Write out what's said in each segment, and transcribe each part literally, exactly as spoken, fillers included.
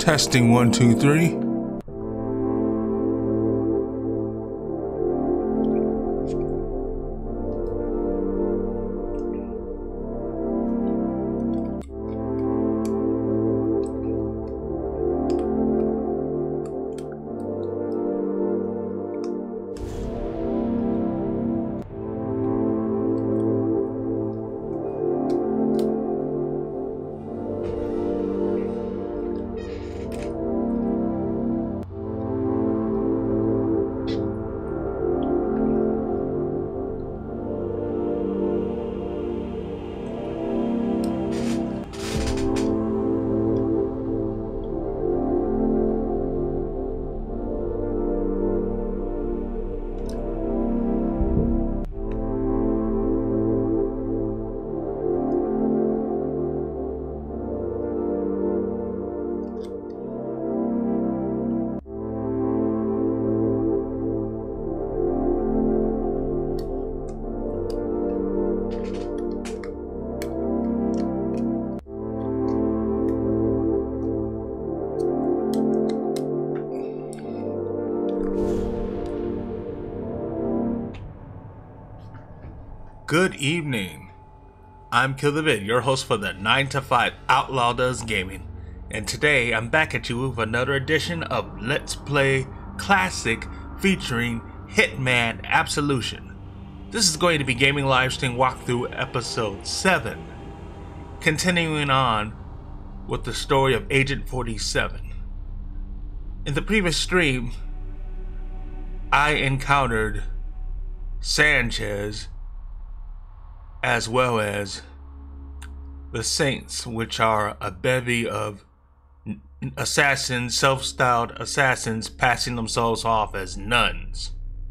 Testing one, two, three. Good evening. I'm KillTheVid, your host for the nine to five Outlaw Does Gaming, and today I'm back at you with another edition of Let's Play Classic featuring Hitman Absolution. This is going to be Gaming Livestream Walkthrough Episode seven, continuing on with the story of Agent forty-seven. In the previous stream, I encountered Sanchez as well as the Saints, which are a bevy of assassins, self-styled assassins passing themselves off as nuns.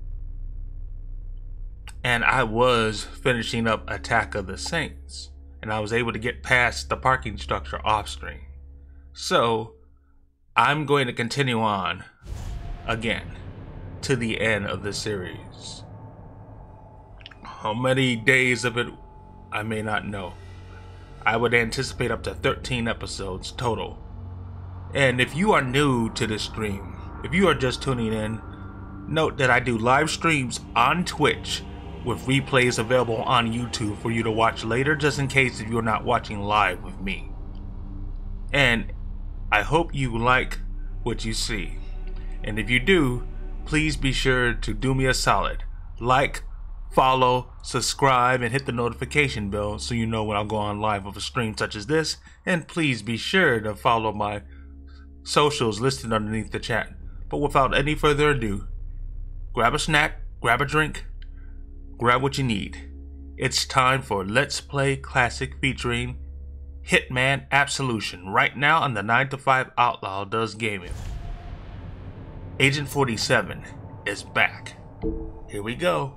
And I was finishing up Attack of the Saints, and I was able to get past the parking structure off screen. So I'm going to continue on again to the end of the series. How many days of it, I may not know. I would anticipate up to thirteen episodes total. And if you are new to this stream, if you are just tuning in, note that I do live streams on Twitch with replays available on YouTube for you to watch later, just in case if you're not watching live with me. And I hope you like what you see. And if you do, please be sure to do me a solid. Like, follow, subscribe, and hit the notification bell so you know when I'll go on live with a stream such as this. And please be sure to follow my socials listed underneath the chat. But without any further ado, grab a snack, grab a drink, grab what you need. It's time for Let's Play Classic featuring Hitman Absolution, right now on the nine to five Outlaw Does Gaming. Agent forty-seven is back. Here we go.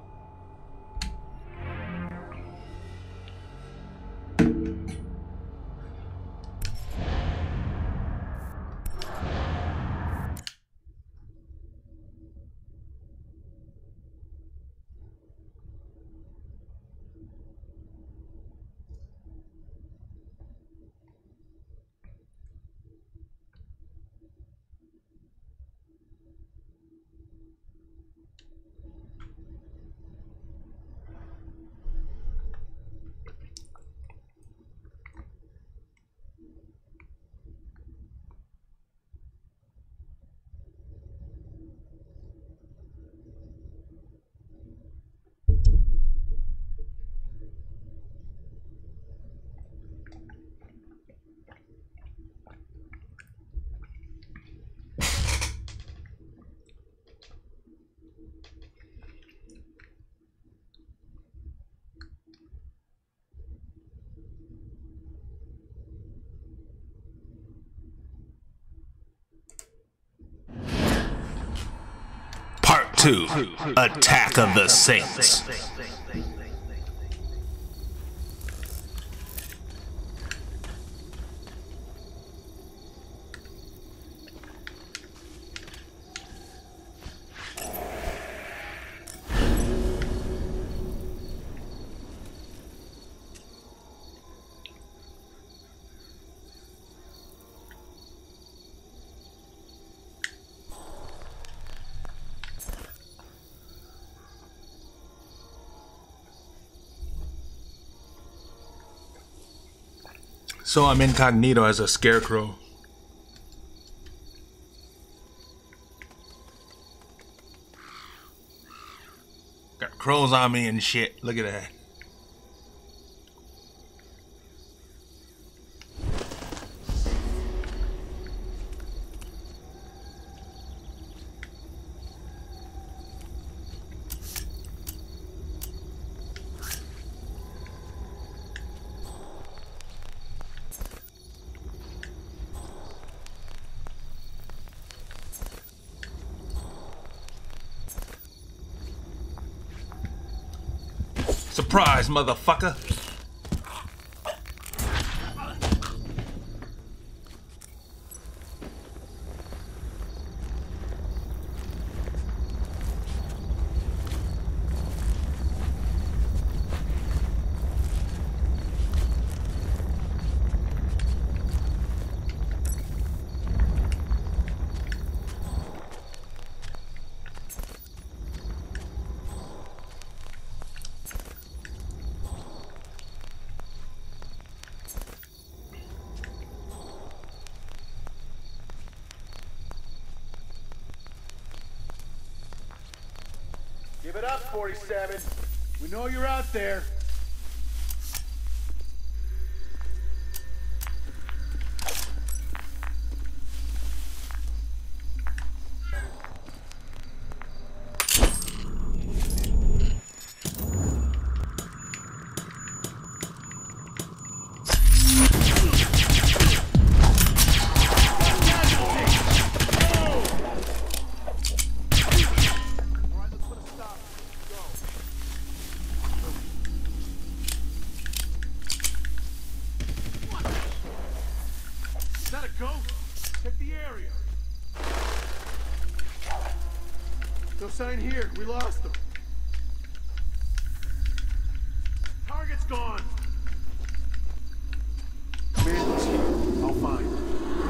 Part two, Attack of the Saints. So I'm incognito as a scarecrow. Got crows on me and shit. Look at that. Surprise, motherfucker! Give it up, forty-seven. We know you're out there. No sign here. We lost them. Target's gone. Commander's here. I'll find him.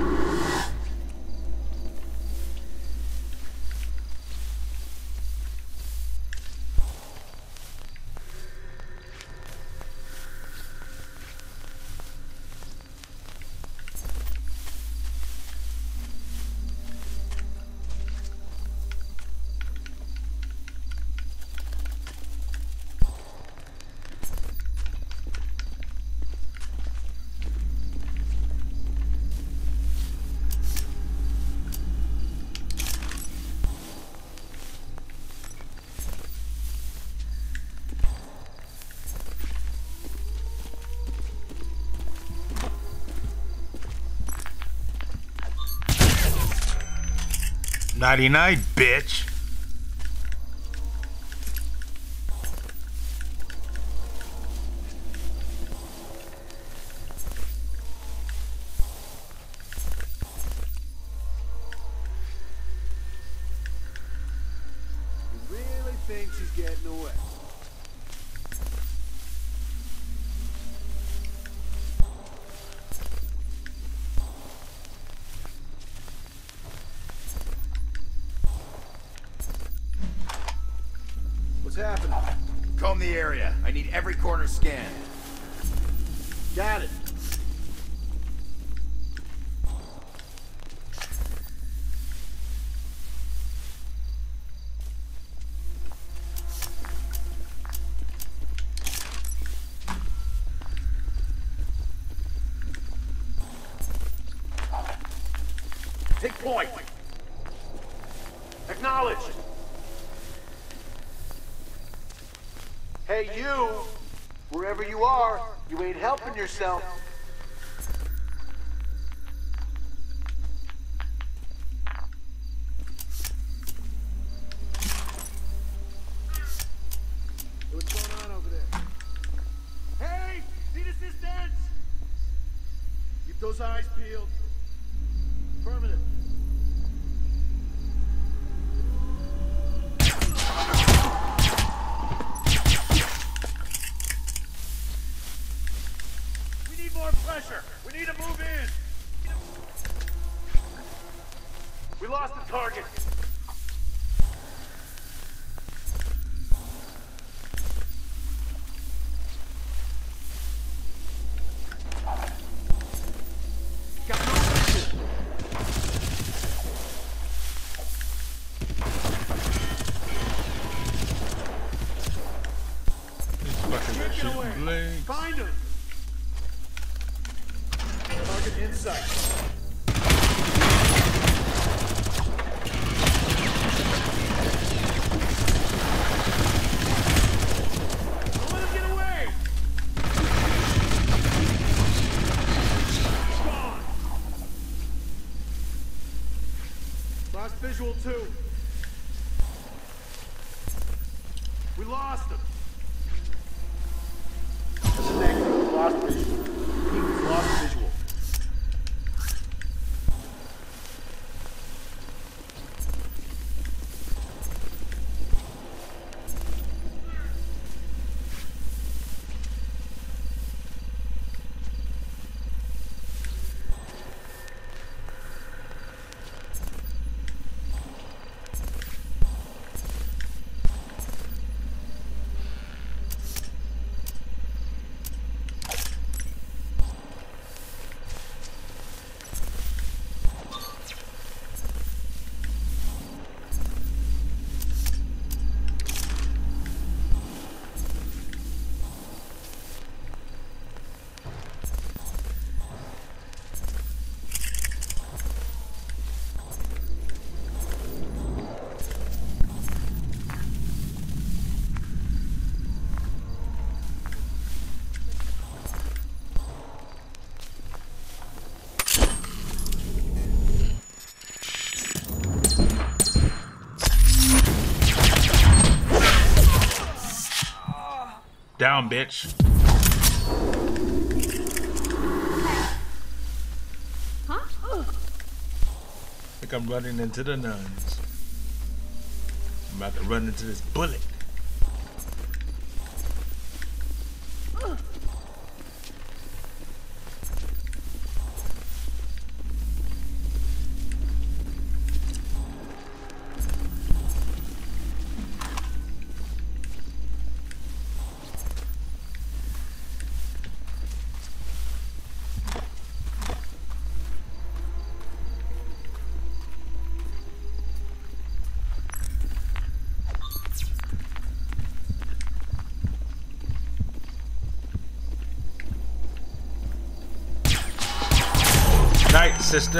ninety-nine, bitch. He really thinks he's getting away. Happening? Comb the area. I need every corner scanned. Got it. Take point. Acknowledged. Hey, you! Wherever you are, you ain't helping yourself. Hey, what's going on over there? Hey! Need assistance! Keep those eyes peeled. Affirmative. More pressure. We need to move in. We lost the target. Lost visual too. We lost him. That's a negative. Lost visual. He's lost visual. Down, bitch. Huh? I think I'm running into the nuns. I'm about to run into this bullet. Night, sister.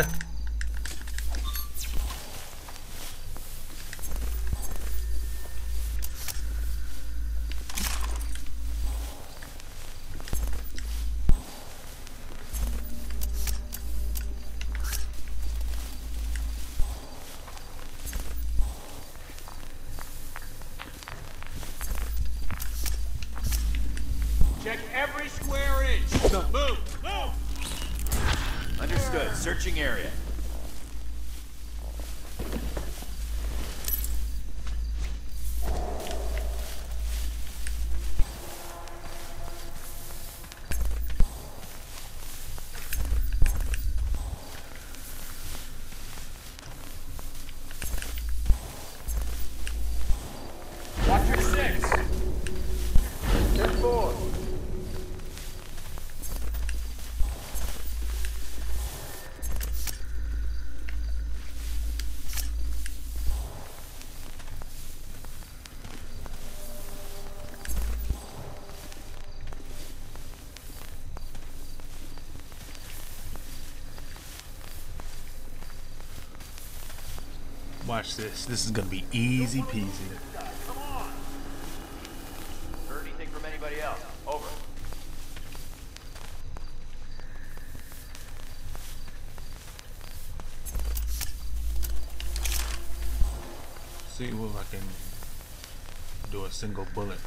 Check every square inch. Move. Move. Understood. Searching area. Watch your six. Ten four. Watch this. This is gonna be easy peasy. Come on. Heard anything from anybody else? Over. See if I can do a single bullet.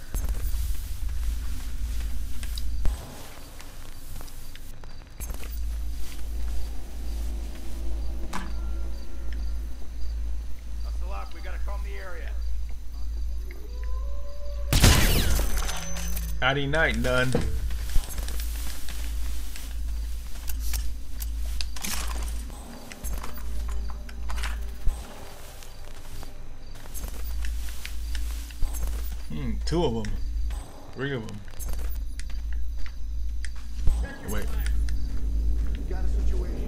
We gotta comb the area. Howdy night, none. Hmm, two of them. Three of them. Wait. Got a situation.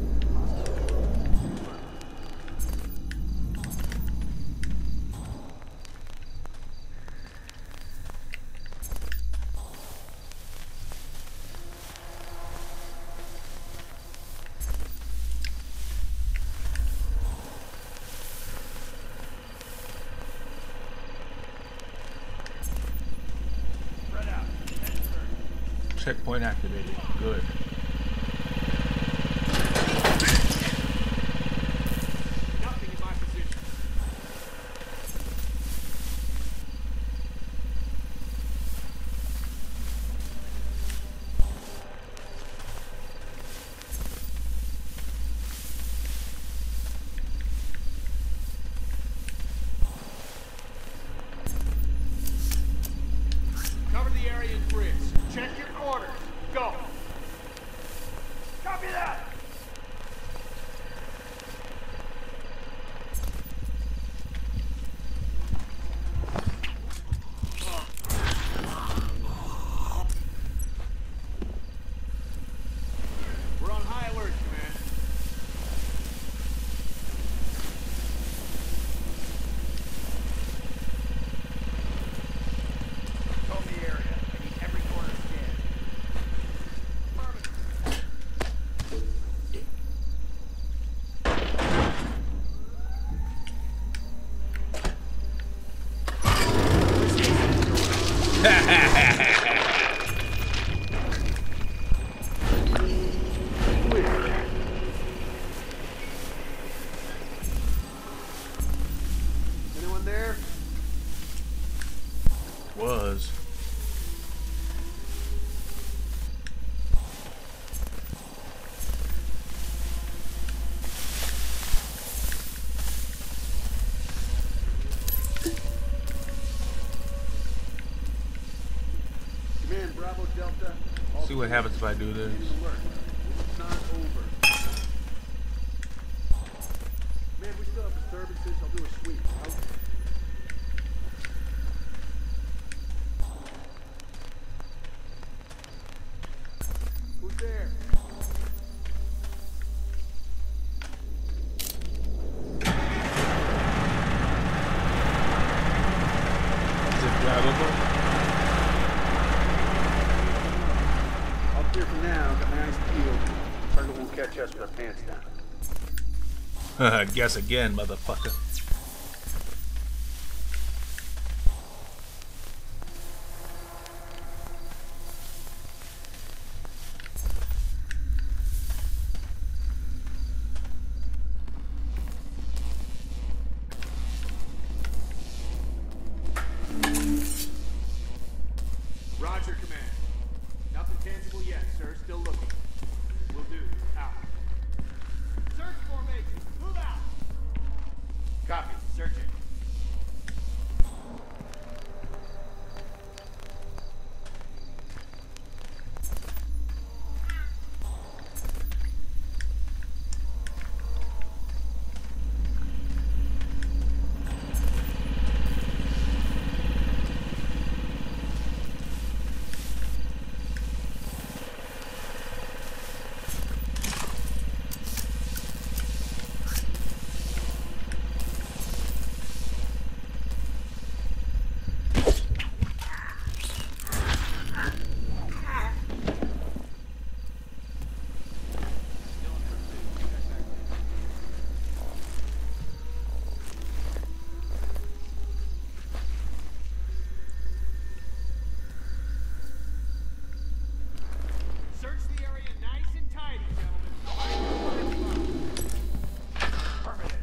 Checkpoint activated. Good. Nothing in my position. was. Command, Bravo Delta. See what happens if I do this. This is not over. Man, we still have disturbances. I'll do a sweep. Out. Who's there? Is it grabbable? All clear for now. Got my eyes peeled. Target won't catch us with our pants down. Guess again, motherfucker. Roger, Command. Nothing tangible yet, sir. Still looking. Will do. Out. Search formation. Move out. Copy. Search it. Search the area nice and tidy, gentlemen. Affirmative.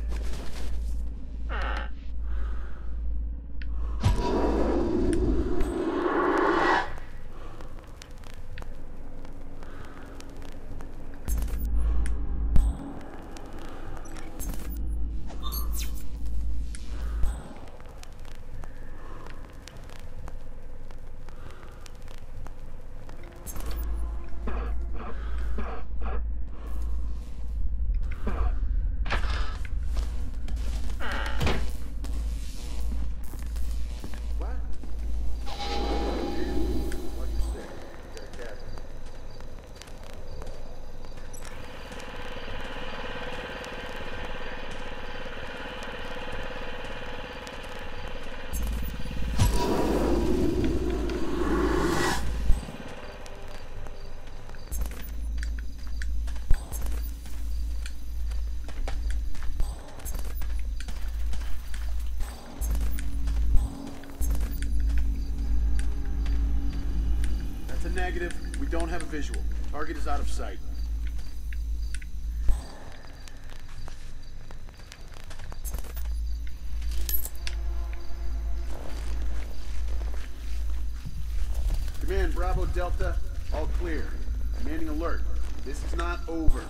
What? Watch your step. Got a casualty. That's a negative. We don't have a visual. Target is out of sight. Command, Bravo Delta. All clear. Commanding alert. This is not over.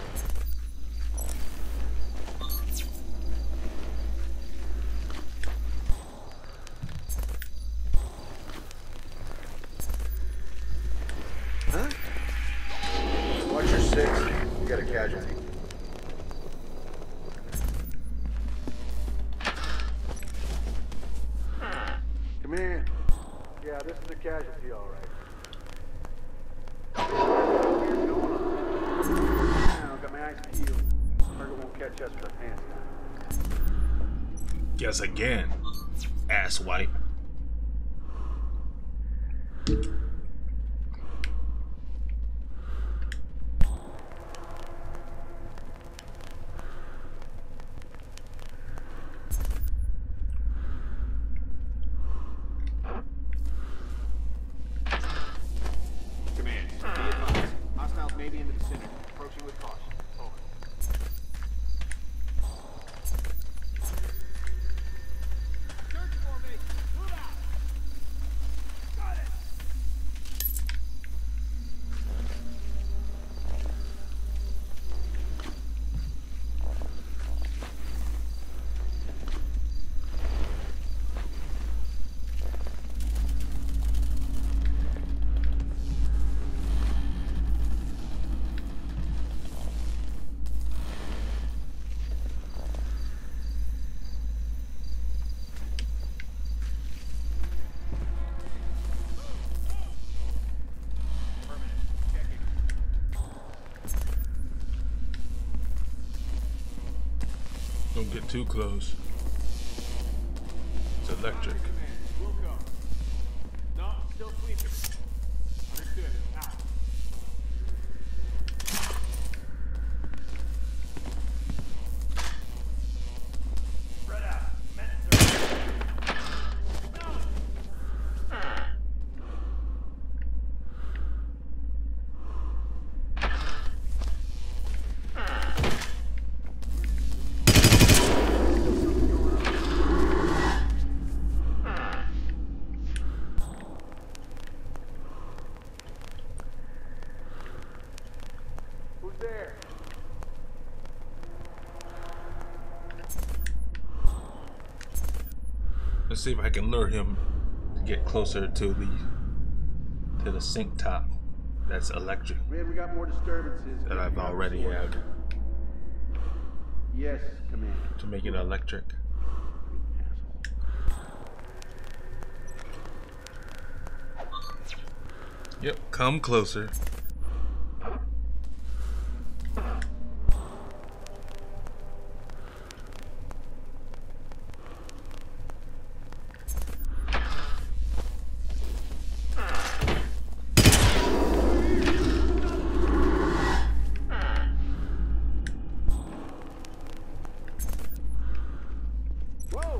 Huh? Watch your six. You got a casualty. Command. Yeah, this is a casualty, all right. What's going on? Now, got my eyes peeled. Target won't catch us with our pants down. Guess again, ass wipe. Command, be advised. Hostiles may be in the vicinity. Approaching with caution. Over. Search formation. Don't get too close. It's electric. We'll go. No, still sleeping. Understood. Out. Spread out. Men in circle. Who's there? Let's see if I can lure him to get closer to the to the sink top. That's electric. Man, we got more disturbances. That I've already had. Yes, Commander. To make it electric. Yep, come closer. Whoa!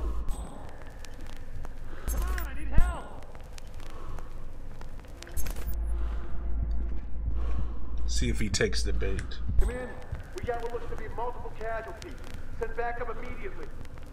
Come on, I need help! See if he takes the bait. Command, we got what looks to be multiple casualties. Send backup immediately.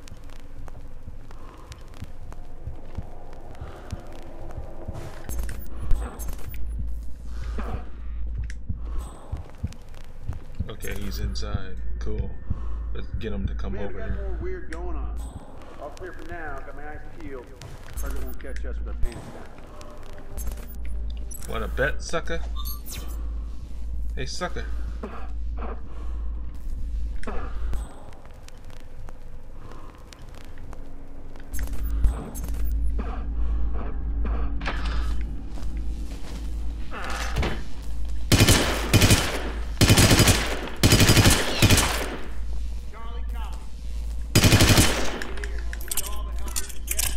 Okay, he's inside. Cool. Let's get him to come Man, we over got here. more weird going on. All clear for now. Got my eyes peeled. Target won't catch us with our pants down. Wanna bet, sucker? Hey, sucker. Charlie, copy. Here, we need all the help we can get.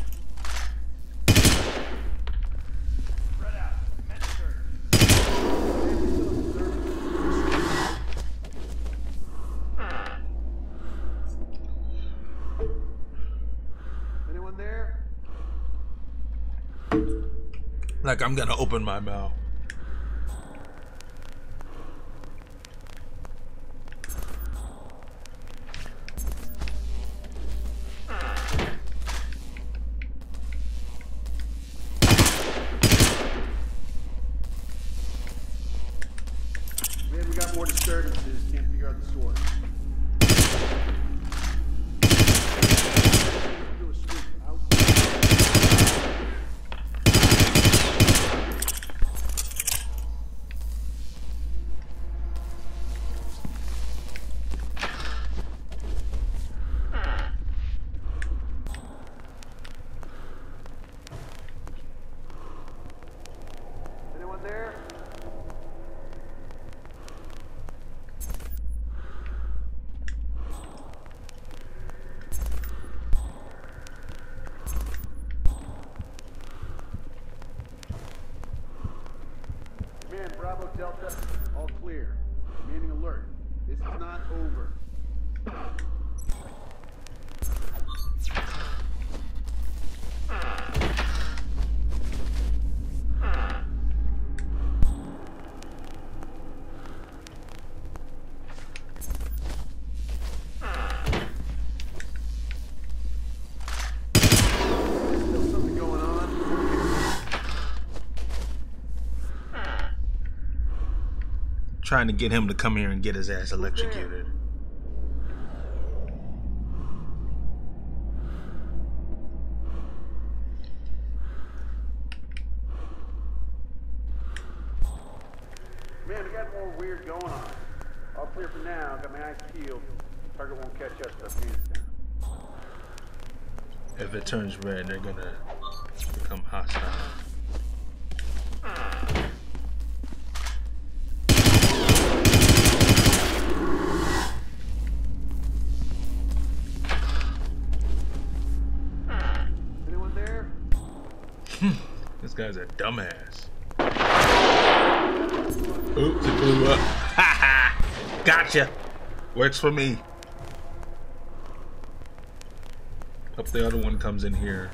Spread out. Men in circle. Anyone there? Like I'm gonna open my mouth. Man, we got more disturbances. Can't figure out the source. Do a sweep out. Anyone there? Command, Bravo Delta, all clear. Remaining alert. This is not over. There's still something going on. Trying to get him to come here and get his ass electrocuted. Man, we got more weird going on. All clear for now. Got my eyes peeled. Target won't catch us with our pants down. If it turns red, they're gonna become hostile. This guy's a dumbass. Oops, it blew up. Ha ha! Gotcha! Works for me. Hope the other one comes in here.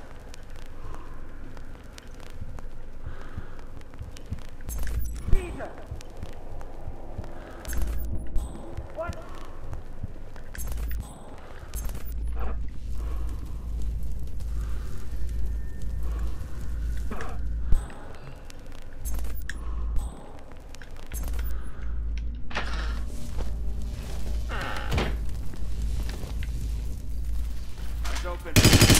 Open.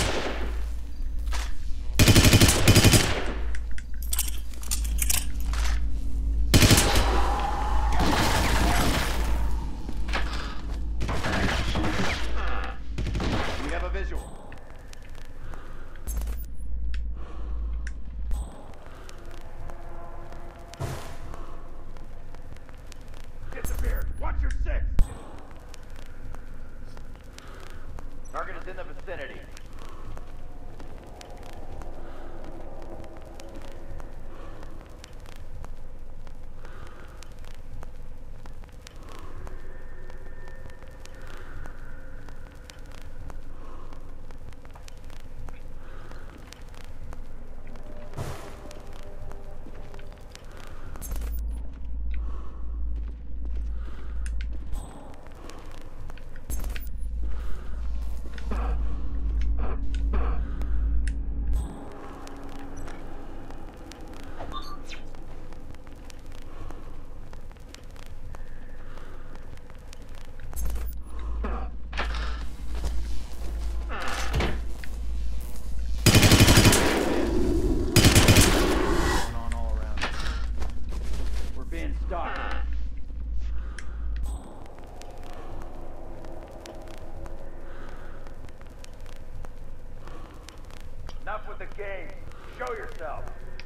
We have a visual. Disappeared. Watch your six. Target is in the vicinity. Enough with the game. Show yourself.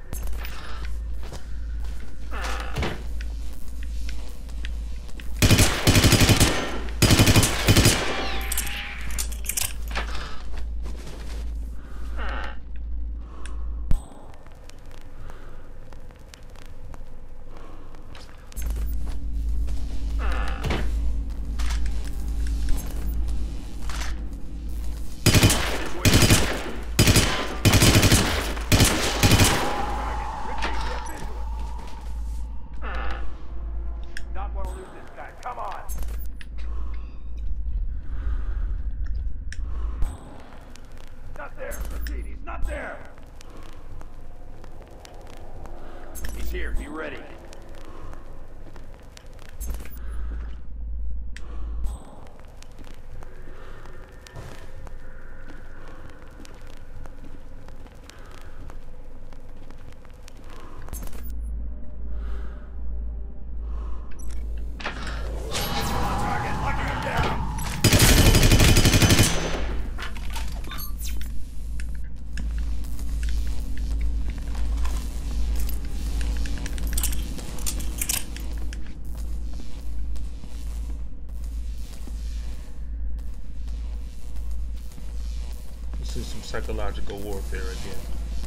Here, be ready. This is some psychological warfare again.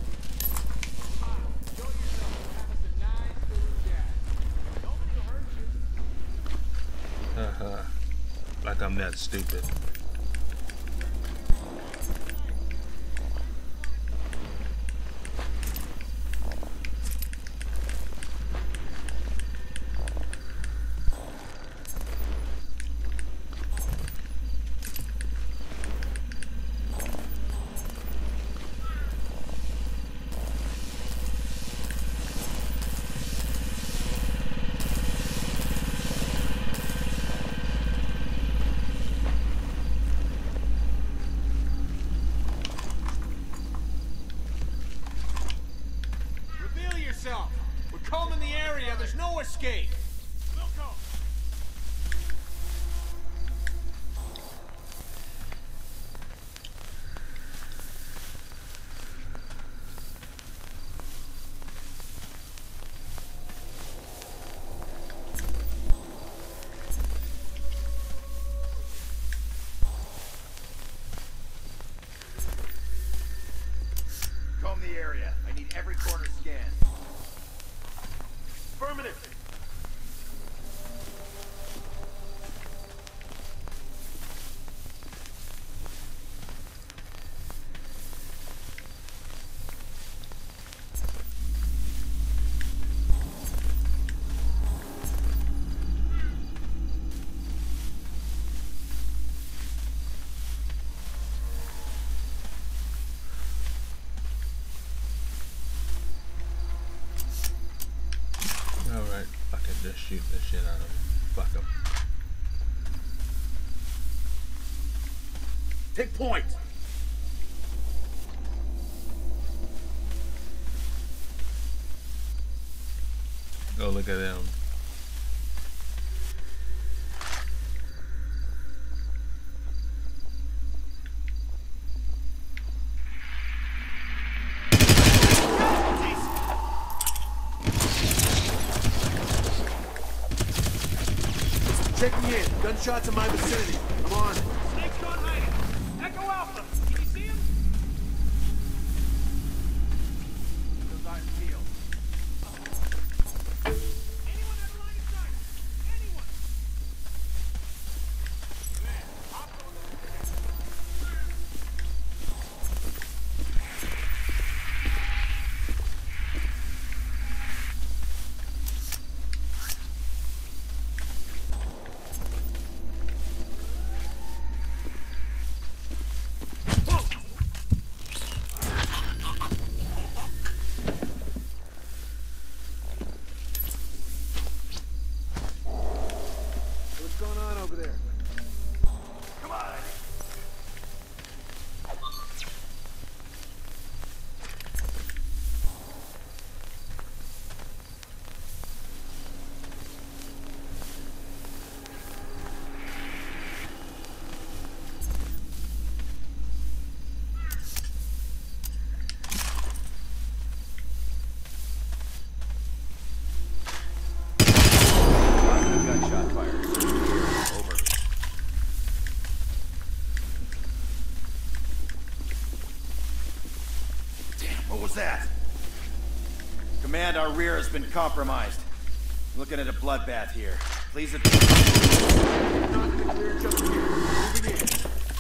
Haha. Like I'm that stupid. We're combing the area. There's no escape. We'll go. Comb the area. I need Every corner scanned. Affirmative. Alright, I can just shoot the shit out of him. Fuck him. Take point. Oh, look at them. Checking in. Gunshots in my vicinity. I'm on it. Snake's gone hiding. Echo Alpha. Can you see him? Those eyes peeled. Anyone have a line of sight? Anyone? Man, hop on What's going on over there? Come on. Positive gunshot fired. Over. What was that? Command, our rear has been compromised. Looking at a bloodbath here. Please. Not in the clear just here. Moving in.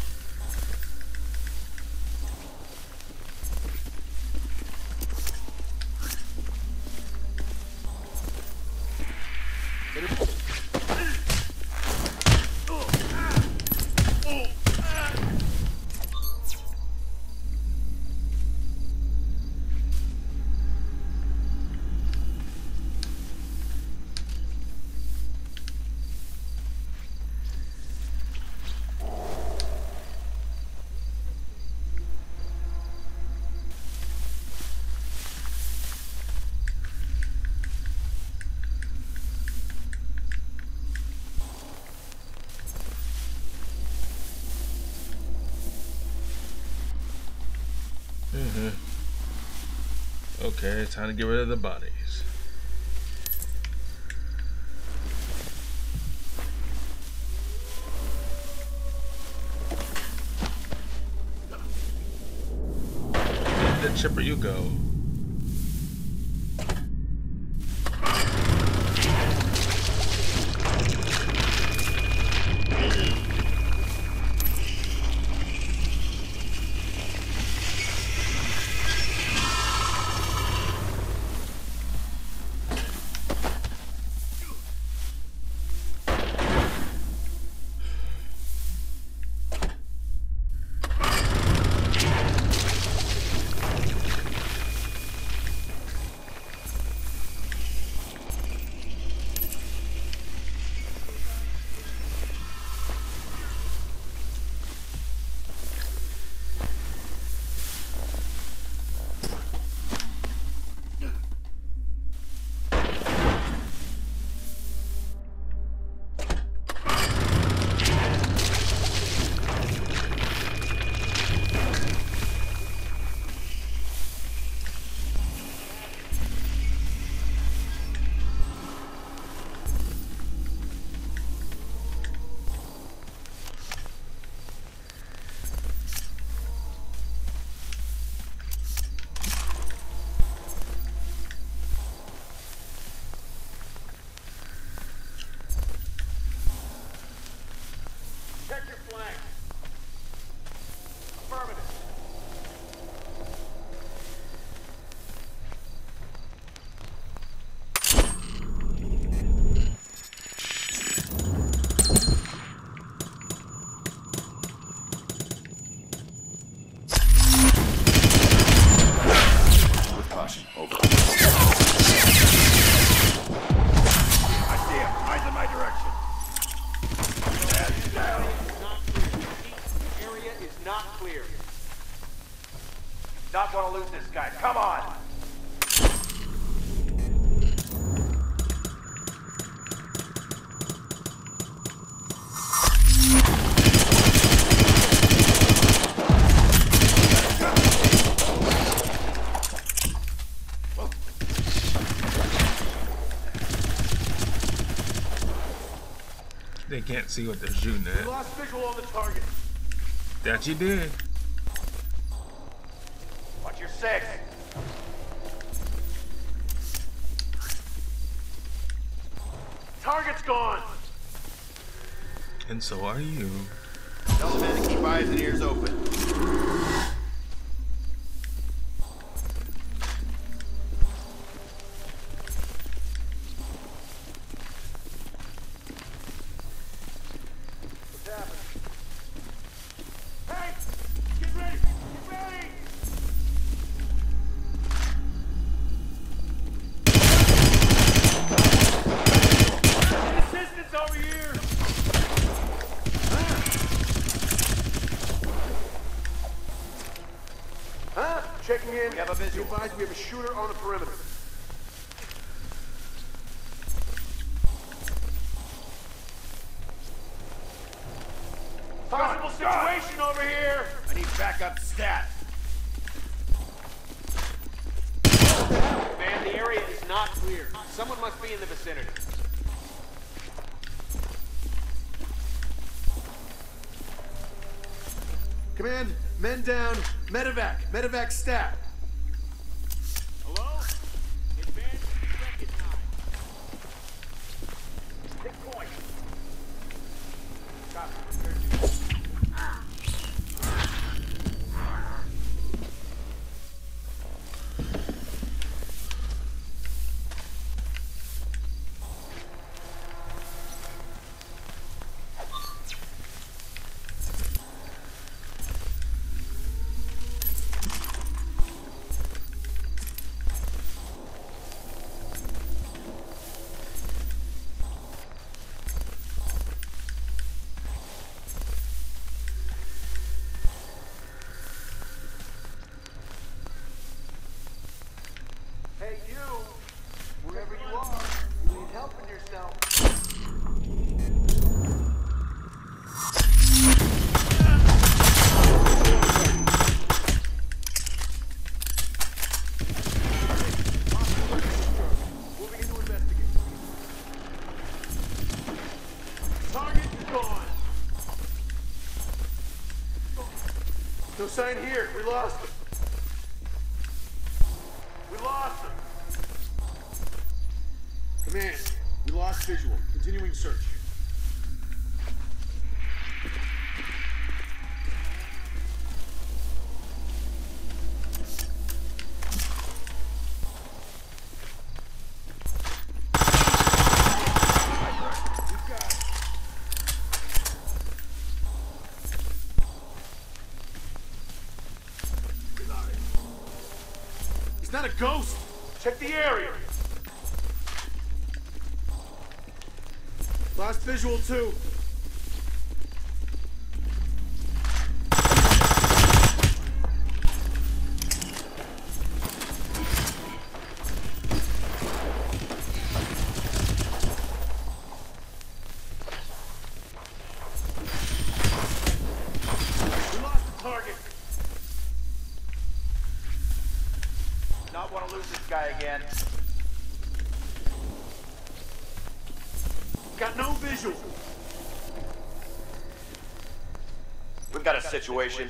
Mm-hmm. Okay, time to get rid of the bodies. Where the chipper you go? not clear. Not gonna lose this guy. Come on! They can't see what they're shooting We at. lost visual on the target. That you did. Watch your six. Target's gone. And so are you. Tell the man to keep eyes and ears open. What's happening? Hey! Get ready! Get ready! Assistance over here! Huh? Checking in. We have a visual. Be advised we have a shooter on the perimeter. Possible situation over here! I need backup stat. Man, the area is not clear. Someone must be in the vicinity. Command, men down, medevac, medevac stat. Hello? Advance recognized. Take point. Copy. Hey, you, wherever you are, you need help in yourself. Moving in to investigate. Target is gone. No sign here. We lost him. We lost him. Command, we lost visual. Continuing search. He's not a ghost. Check the area. Lost visual too. We lost the target. Not want to lose this guy again. Got no visual. We've got a situation.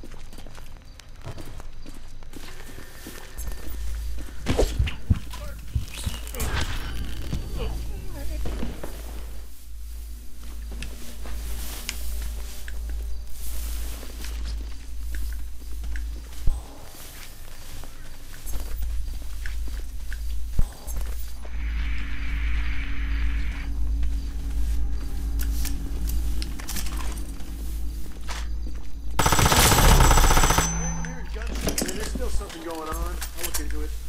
Something going on. I'll look into it.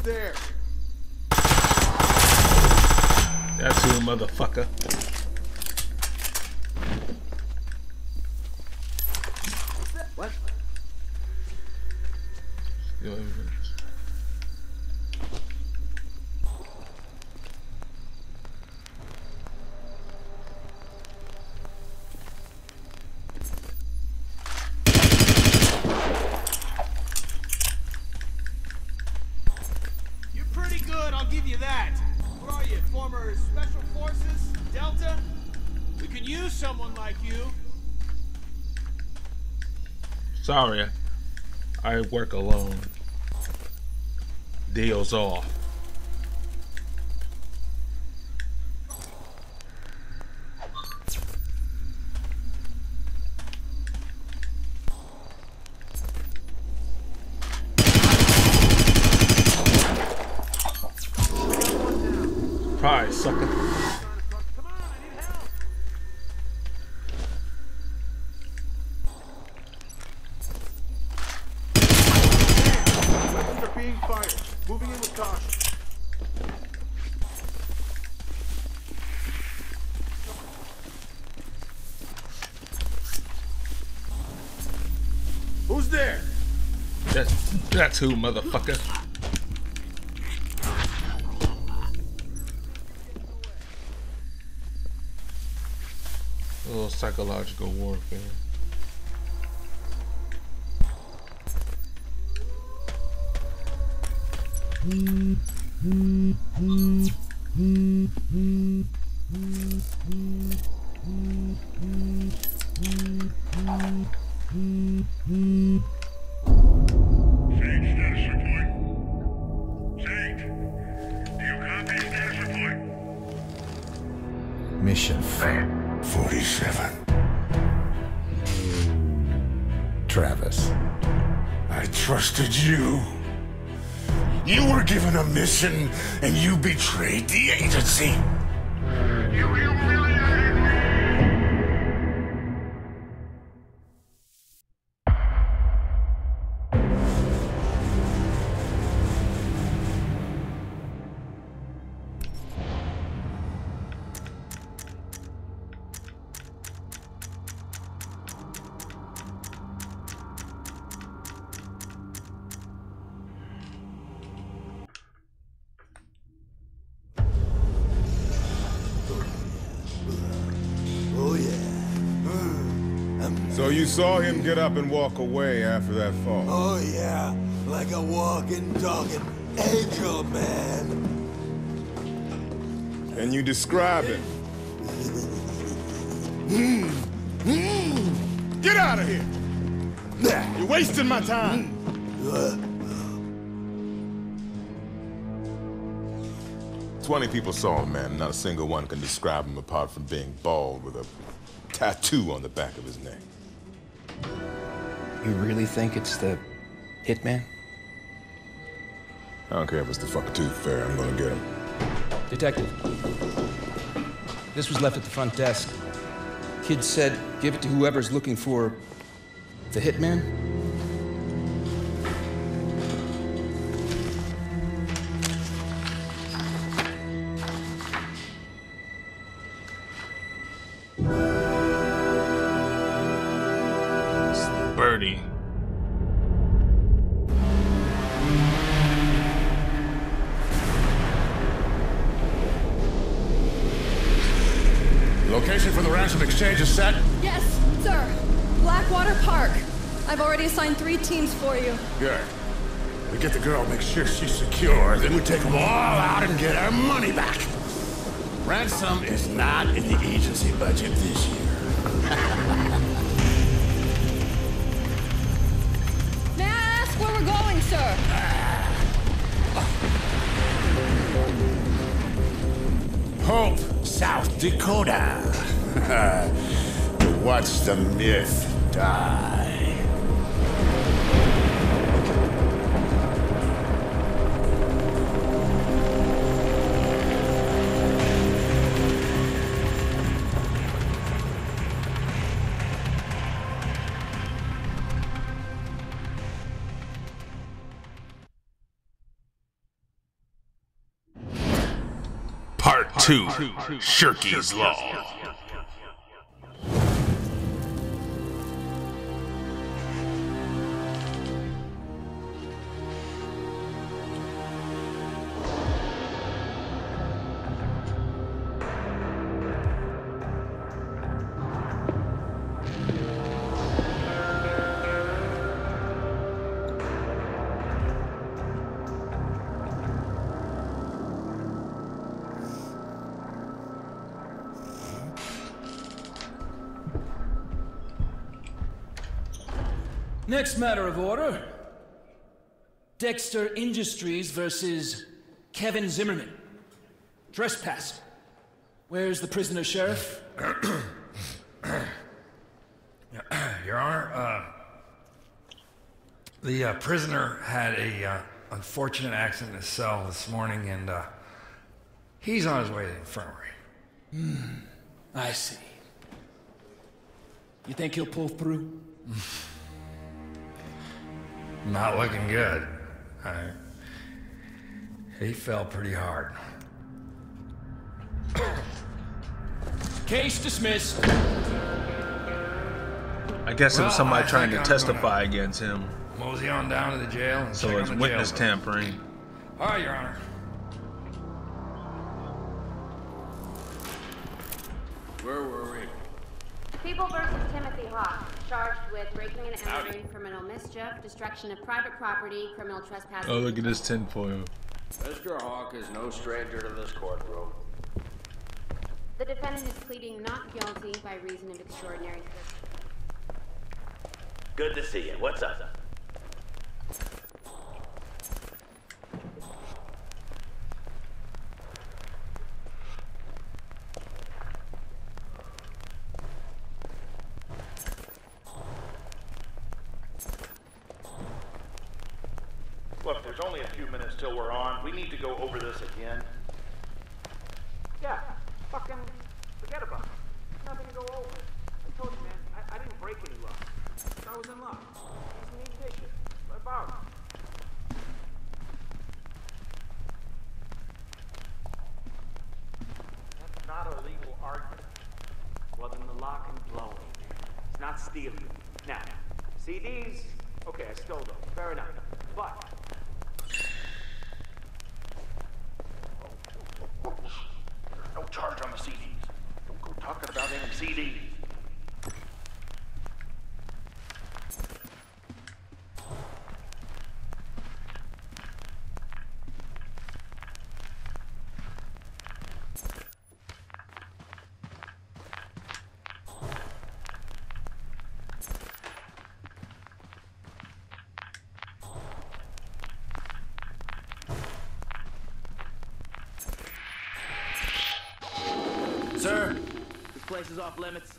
there? That's you, motherfucker. What? Yo, everything. You're pretty good, I'll give you that. What are you, former Special Forces? Delta? We could use someone like you. Sorry, I work alone. Deals off. Surprise, sucker. Come on, I need help. Weapons are being fired. Moving in with caution. Who's there? That's, that's who, motherfucker. A little psychological warfare. Sage, status report. Sage, do you copy status report? Mission failed. forty-seven. Travis. I trusted you. You were given a mission, and you betrayed the agency. You humiliated me! Oh yeah. So you saw him get up and walk away after that fall? Oh yeah. Like a walking, talking angel, man. Can you describe him? Get out of here! You're wasting my time! Twenty people saw him, man. Not a single one can describe him apart from being bald with a tattoo on the back of his neck. You really think it's the Hitman? I don't care if it's the fucking tooth fairy. I'm gonna get him. Detective, this was left at the front desk. Kid said, give it to whoever's looking for the Hitman. Birdie. Location for the ransom exchange is set. Yes, sir. Blackwater Park. I've already assigned three teams for you. Good. We get the girl, make sure she's secure, then we take them all out and get our money back. Ransom is not in the agency budget this year. May I ask where we're going, sir? Hope, South Dakota. Watch the myth die. Part two, Shirky's Law. Next matter of order. Dexter Industries versus Kevin Zimmerman. Trespass. Where's the prisoner, Sheriff? Your Honor, uh... the uh, prisoner had a uh, unfortunate accident in his cell this morning, and uh, he's on his way to the infirmary. Hmm, I see. You think he'll pull through? Not looking good. I... He fell pretty hard. Case dismissed. I guess it was Well, somebody I trying to think I'm testify against him. Mosey on down to the jail and So check it's on the witness jail. tampering. All right, Your Honor. Where were we? People versus Timothy Hawk, charged with breaking and entering, criminal mischief, destruction of private property, criminal trespassing. Oh, look at this tinfoil. Mister Hawk is no stranger to this courtroom. The defendant is pleading not guilty by reason of extraordinary circumstances. Good to see you. What's up? Look, there's only a few minutes till we're on. We need to go over this again. Yeah, fucking forget about it. Nothing to go over. I told you, man, I, I didn't break any law. I was in luck. Just need dishes. What about it? That's not a legal argument. Well, then the law can blow it. It's not stealing. Now, C Ds, okay, I stole them. Fair enough. But No charge on the C Ds. Don't go talking about any C Ds. sir, this place is off limits.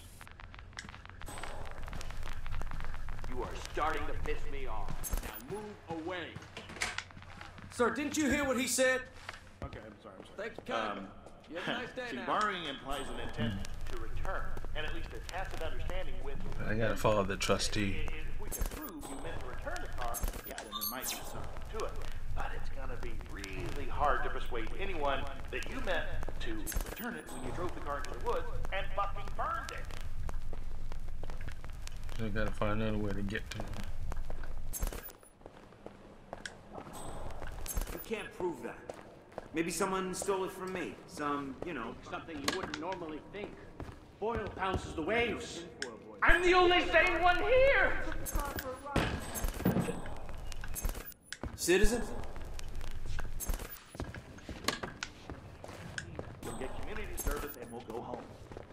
You are starting to piss me off. Now move away. Sir, didn't you hear what he said? Okay, I'm sorry, I'm sorry. Thanks for coming. Um, You have a nice day see, now. borrowing implies an intent to return, and at least a tacit understanding with... I gotta follow the trustee. If we can prove you meant to return the car, yeah, then there might be something to it. But it's gonna be really hard to persuade anyone that you meant to return it when you drove the car into the woods and fucking burned it. So I gotta find another way to get to him. You can't prove that. Maybe someone stole it from me. Some, you know, something you wouldn't normally think. Foil bounces the waves. I'm the only sane one here! Citizen? You'll get community service and we'll go home.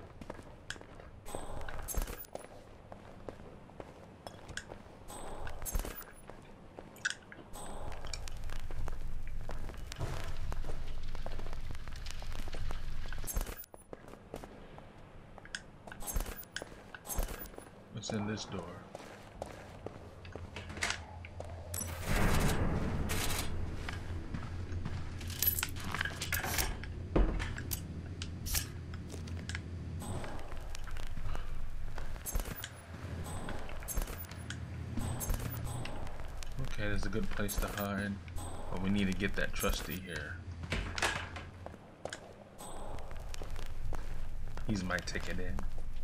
What's in this door? Okay, there's a good place to hide, but we need to get that trustee here. He's my ticket in.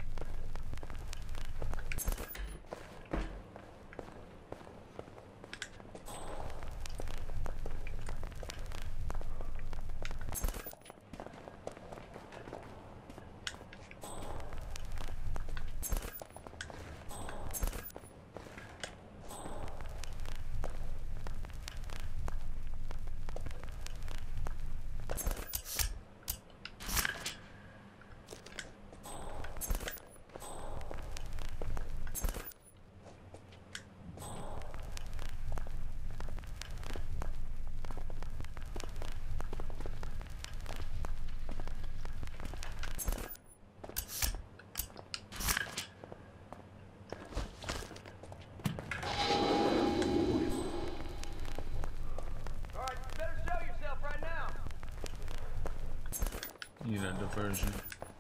Need a diversion.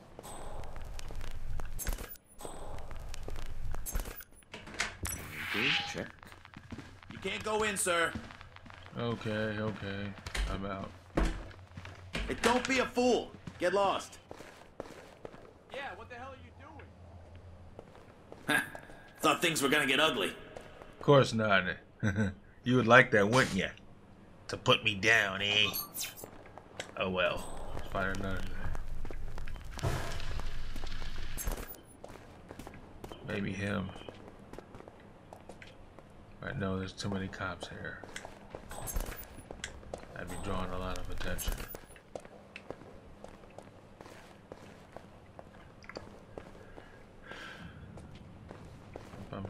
Okay, check. You can't go in, sir. Okay, okay. I'm out. Hey, don't be a fool. Get lost. Yeah, what the hell are you doing? Thought things were gonna get ugly. Of course not. You would like that, wouldn't you? To put me down, eh? Oh well. Let's find another thing. Maybe him. I know there's too many cops here. I'd be drawing a lot of attention. Um,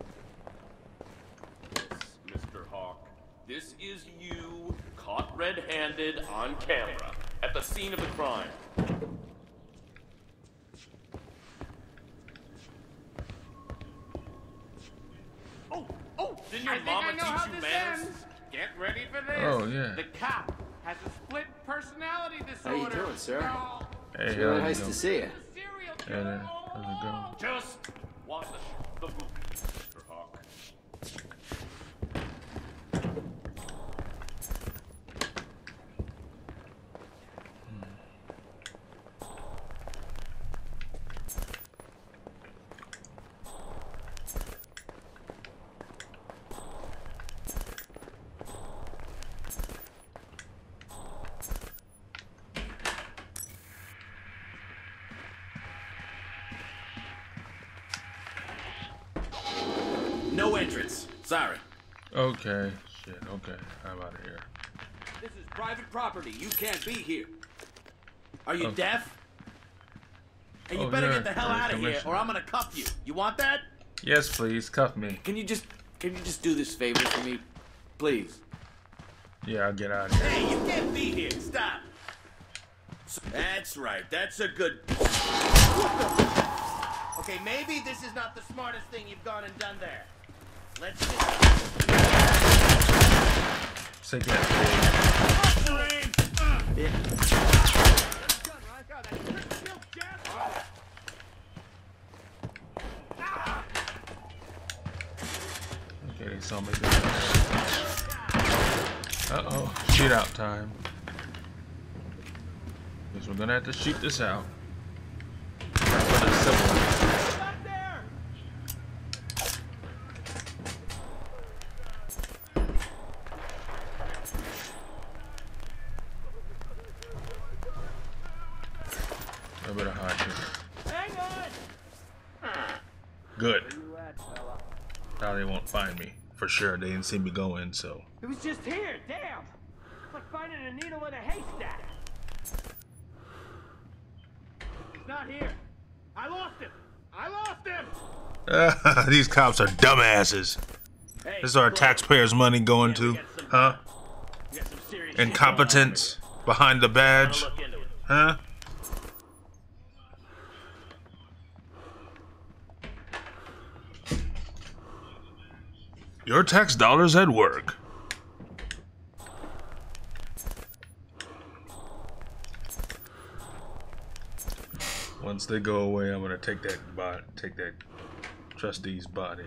Mister Hawk, this is you caught red-handed on camera at the scene of the crime. Oh, oh! Didn't your I think mama I know teach how you this manners? ends. Get ready for this. Oh, yeah. The cop has a split personality disorder. How you doing, sir? No. hey, It's how really you nice doing? to see you. Serial Hey killer. there, how's it going? Just watch the movie, Mister Hawk. No entrance. Sorry. Okay, shit, okay. I'm out of here. This is private property. You can't be here. Are you Okay. deaf? Hey, you Oh, better yeah, get the hell yeah, out of here, commissioner. or I'm gonna cuff you. You want that? Yes, please, cuff me. Can you just, can you just do this favor for me, please? Yeah, I'll get out of here. Hey, you can't be here. Stop. That's right. That's a good. Okay, maybe this is not the smartest thing you've gone and done there. Let's get. Take that. Okay, they saw me do that. Uh-oh, shoot out time. Guess we're gonna have to shoot this out. For the civil. I better hide here. Hang on. Good. Now they won't find me. For sure, they didn't see me go in, so. It was just here. Damn. It's like finding a needle in a haystack. He's not here. I lost him. I lost him. These cops are dumbasses. This is our taxpayers' money going to, huh? Incompetence behind the badge, huh? Your tax dollars at work. Once they go away, I'm gonna take that bot, take that trustee's body.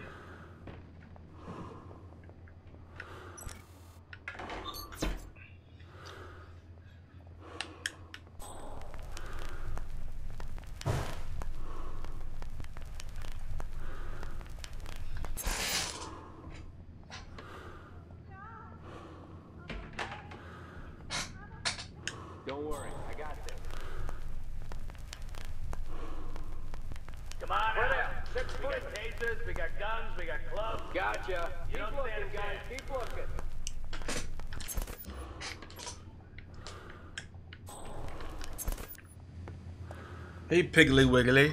Don't worry, I got this. Come on, Where out. they at? Six We got tasers, we got guns, we got clubs. Gotcha. You Keep don't looking, stand a guys. chance. Keep looking. Hey, Piggly Wiggly.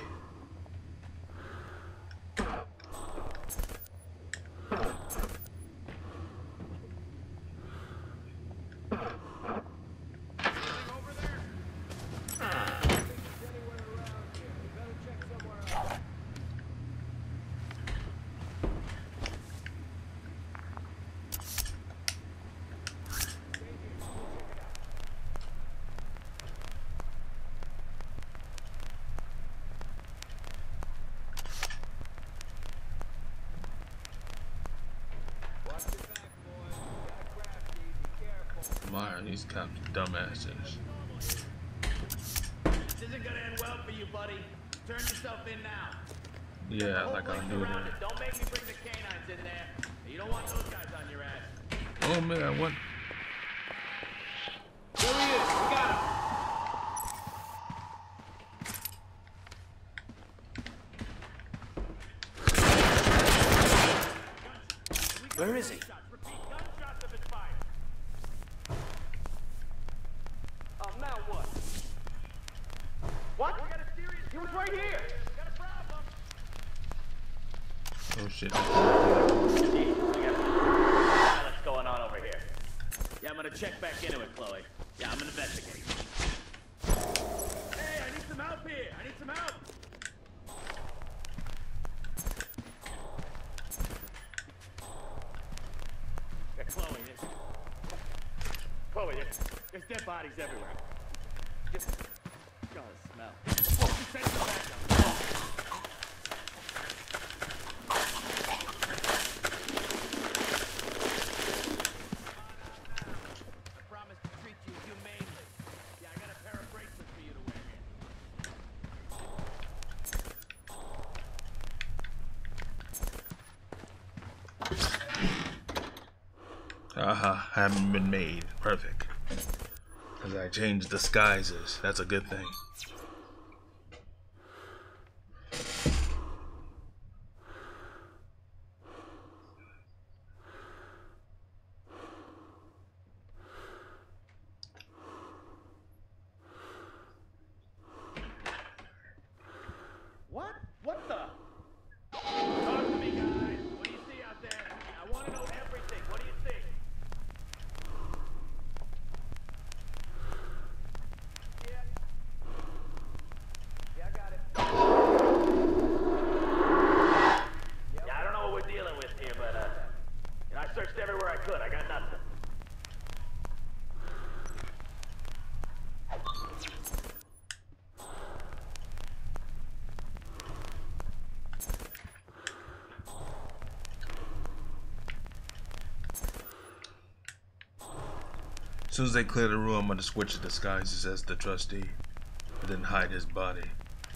Admire these cops, dumbasses. This isn't gonna end well for you, buddy. Turn yourself in now. Yeah, like I knew that. Don't make me bring the canines in there. You don't want those guys on your ass. Oh man, what? There he is. We got him. Where is he? Gunshots have been fired. Oh, now what? What? We got a serious He was right here. We got a problem. Oh shit. Jesus, we got what's going on over here. Yeah, I'm gonna check back into it, Chloe. Yeah, I'm gonna investigate. Hey, I need some help here. I need some help. Yeah, Chloe, there's... Chloe, there's, there's dead bodies everywhere. Just... God, the smell. Oh, just send some backup. I promise to treat you humanely. Yeah, I got a pair of bracelets for you to wear here. Haha, haven't been made. Perfect. Because I changed disguises. That's a good thing. What? What the? Talk to me, guys. What do you see out there? I want to know everything. What do you see? Yeah. Yeah, I got it. Yeah, I don't know what we're dealing with here, but uh, you know, I searched everywhere I could. I got nothing. As soon as they clear the room, I'm gonna switch the disguises as the trustee, and then hide his body.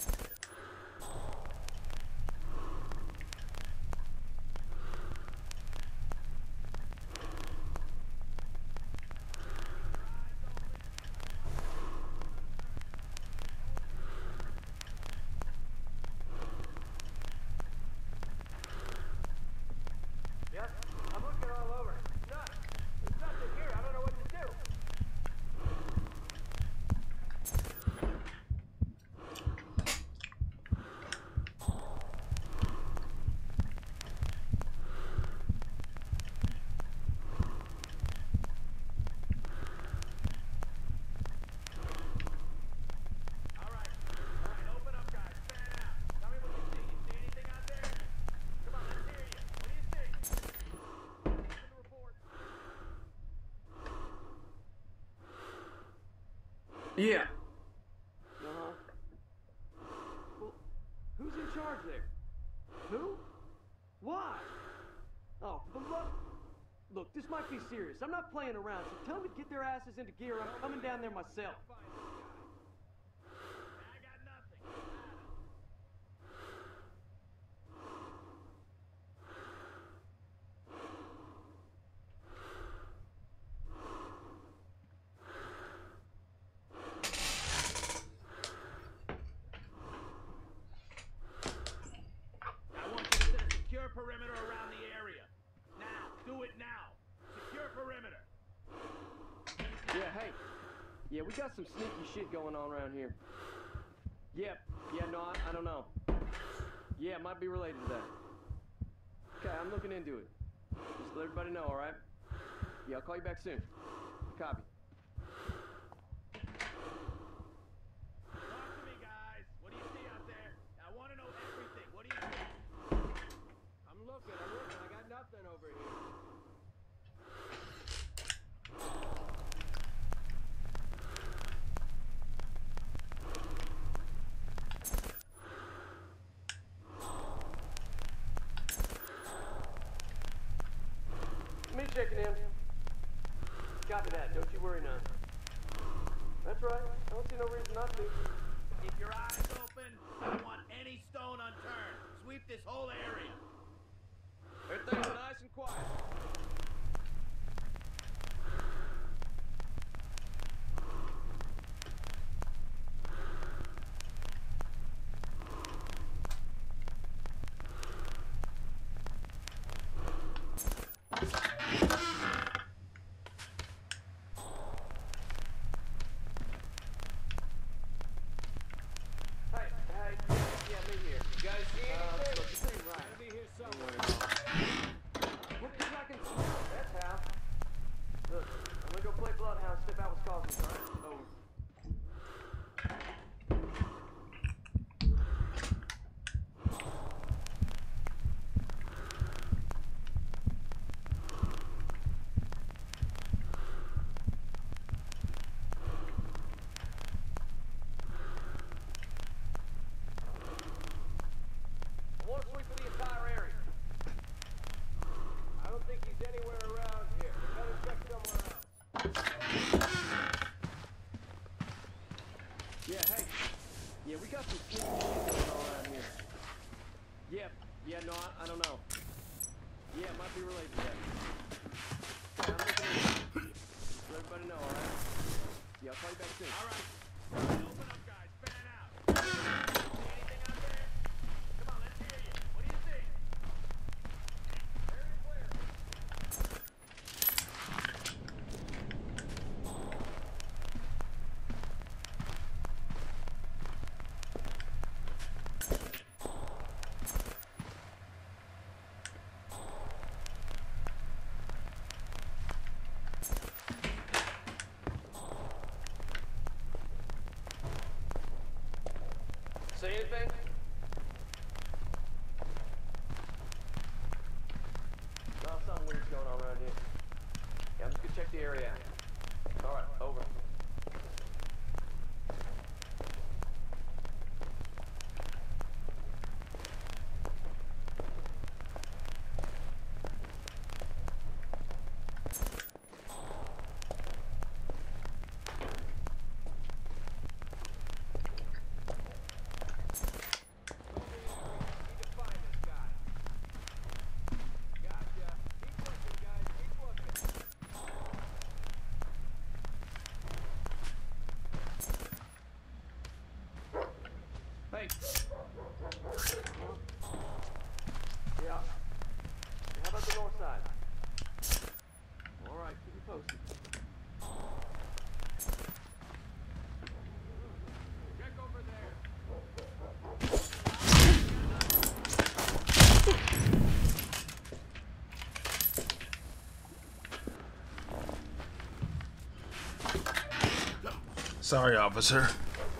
Yep. I'm looking all over. Nuts. There's nothing here. I don't know what to do. All right. All right, open up, guys. Fan out. Tell me what you see. You see anything out there? Come on, let's hear you. What do you see? Open the report. Yeah. Uh-huh. Well, who's in charge there? Who? Why? Oh, for the love... Look, this might be serious. I'm not playing around, so tell them to get their asses into gear. I'm coming down there myself. I got nothing. Yeah, hey. Yeah, we got some sneaky shit going on around here. Yep. Yeah, no, I, I don't know. Yeah, it might be related to that. Okay, I'm looking into it. Just let everybody know, alright? Yeah, I'll call you back soon. Copy. Talk to me, guys. What do you see out there? I want to know everything. What do you see? I'm looking, I'm looking. I got nothing over here. Me checking in. Copy that. Don't you worry none. That's right. I don't see no reason not to. Keep your eyes open. I don't want any stone unturned. Sweep this whole area. Everything's nice and quiet. Yeah, no, I, I don't know. Yeah, it might be related to that. Yeah, I'm looking into it. Just let everybody know, alright? Yeah, I'll call you back soon. Alright. Open up, guys. Fan out. See anything out there? Come on, let's hear you. What do you see? Very clear. Say anything? No, something weird's going on around here. Yeah, I'm just gonna check the area out. Alright, over. Hey. Yeah. How about the north side? All right, keep me posted. Check over there. Sorry, officer.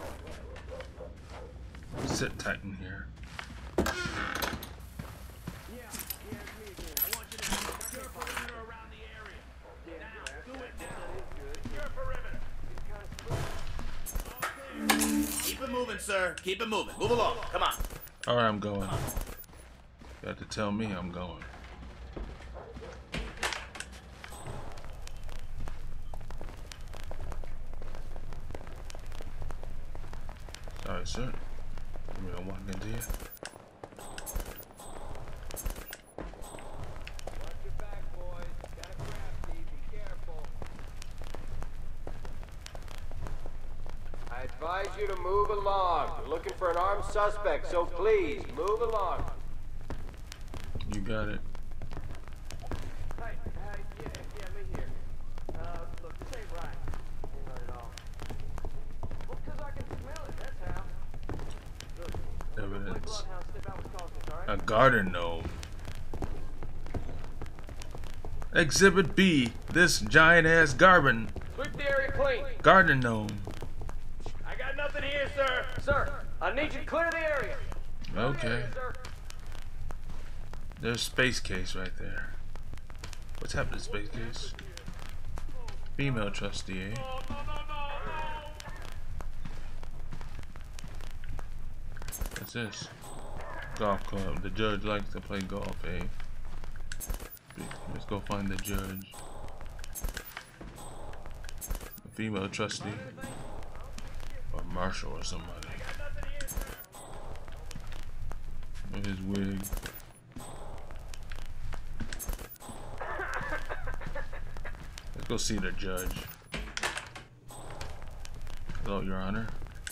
Sit tight in here. Yeah, yeah, it's me again. I want you to secure a perimeter around the area. Yeah, now, do it now. That is good. Secure a perimeter. It's kind of Okay. Keep it moving, sir. Keep it moving. Move along. Come on. All right, I'm going. You have to tell me I'm going. Sorry, sir. I'm gonna walk into you. Watch your back, boys. Got a crafty. Be careful. I advise you to move along. We're looking for an armed suspect, so please move along. You got it. Hey, hey, yeah, yeah, me here. Uh, look, this ain't right. Garden gnome. Exhibit B. This giant ass garden. Sweep the area clean. Garden gnome. I got nothing here, sir. Sir, I need you to clear the area. Okay. Area, sir. There's space case right there. What's happening to space case? Female trustee, eh? What's this? Golf club. The judge likes to play golf, eh? Let's go find the judge. A female trustee. Or marshal or somebody. With his wig. Let's go see the judge. Hello, Your Honor.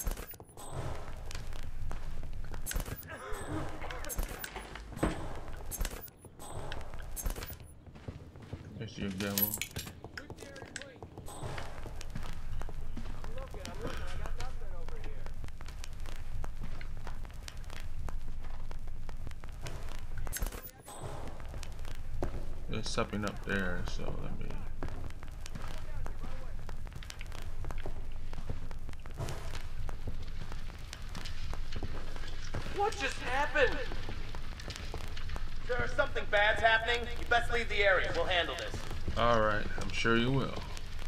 There's your gavel. There's something up there, so let me. What just happened? Sir, something bad's happening. You best leave the area. We'll handle this. All right, I'm sure you will.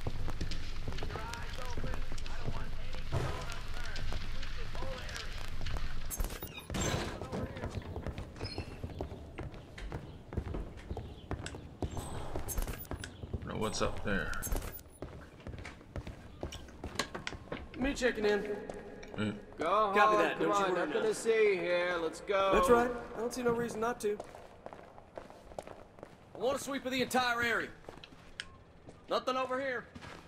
Now what's up there? Me checking in. Hey. Go Copy home. that. Come Don't you on, worry nothing now. to see here. Let's go. That's right. I don't see no reason not to. I want a sweep of the entire area. Nothing over here.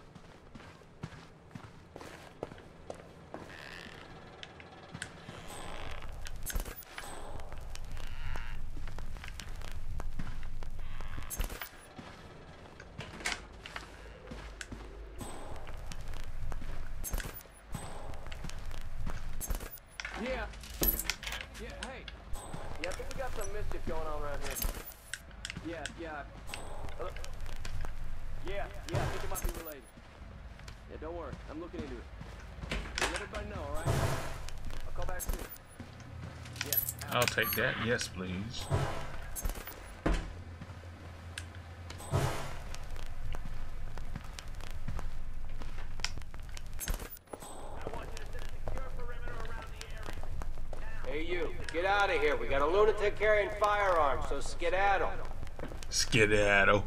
Yeah. Yeah, hey. Yeah, I think we got some mischief going on around here. Yeah, yeah. Uh, yeah, yeah, I think it might be related. Yeah, don't worry. I'm looking into it. Let everybody know, alright? I'll call back soon. Yeah. I'll take that. Yes, please. Hey, you, get out of here. We got a lunatic carrying firearms, so skedaddle. Skedaddle.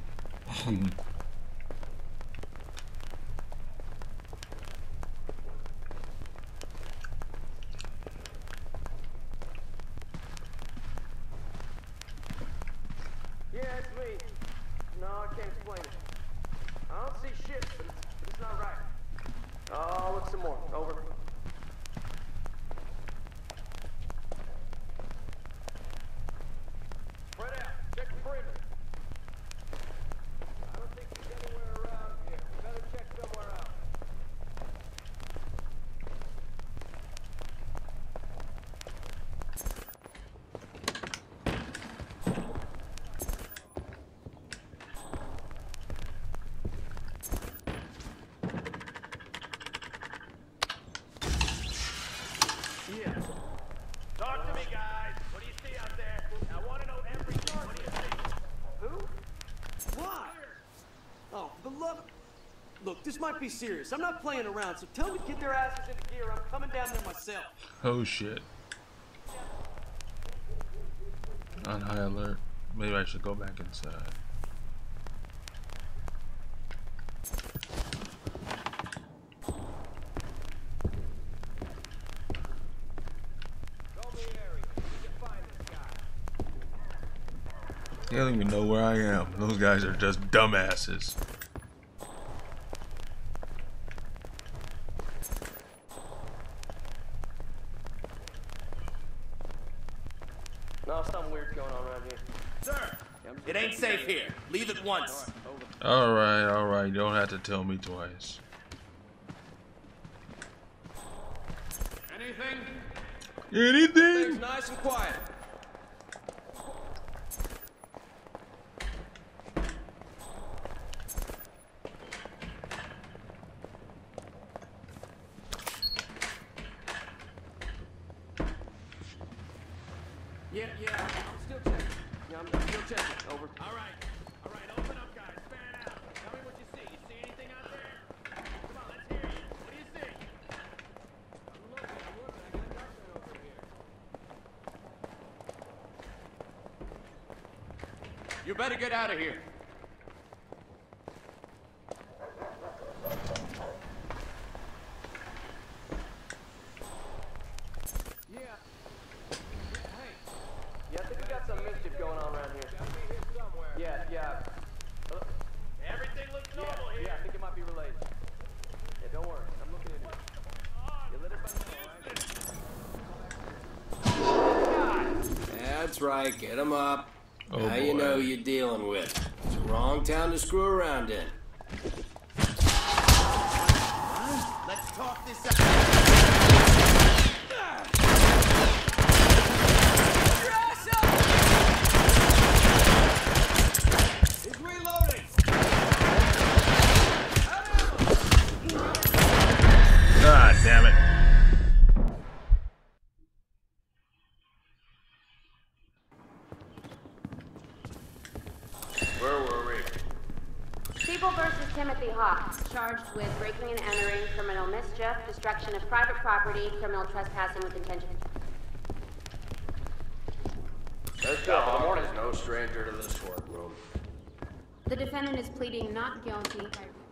Yeah, it's me. No, I can't explain it. I don't see shit, but it's, but it's not right. Oh, look some more. Over. Spread out. Check the perimeter. I don't think he's anywhere around here. Better check somewhere else. Yeah. Talk to me, guys. What do you see out there? I want to know everything. What do you see? Who? Why? Oh, for the love of... Look, this might be serious. I'm not playing around, so tell them to get their asses into gear. I'm coming down there myself. Oh shit. On high alert. Maybe I should go back inside. They don't even know where I am. Those guys are just dumbasses. No, something weird's going on around here. Sir, it ain't safe here. Leave it once. Alright, alright. You don't have to tell me twice. Anything? Anything? Things nice and quiet. Yeah, yeah, I'm still checking. Yeah, I'm, I'm still checking. Over. All right. All right, open up, guys. Fan out. Tell me what you see. You see anything out there? Come on, let's hear you. What do you see? I'm looking, I'm looking. I got a dark man over here. You better get out of here. Yeah. Hey. Yeah, I think we got some mischief going on around here. Yeah, yeah. Uh, Everything looks normal yeah, here. yeah, I think it might be related. Yeah, don't worry. I'm looking into it. Yeah, let us know, alright? That's right, get him up. Oh, now you boy. know who you're dealing with. It's the wrong town to screw around in. Let's talk this out. He's reloading! God damn it. Where were we? People versus Timothy Hawk, charged with breaking and entering, criminal mischief, destruction of private property, criminal trespassing with intention. This dog is no stranger to this courtroom. The defendant is pleading not guilty.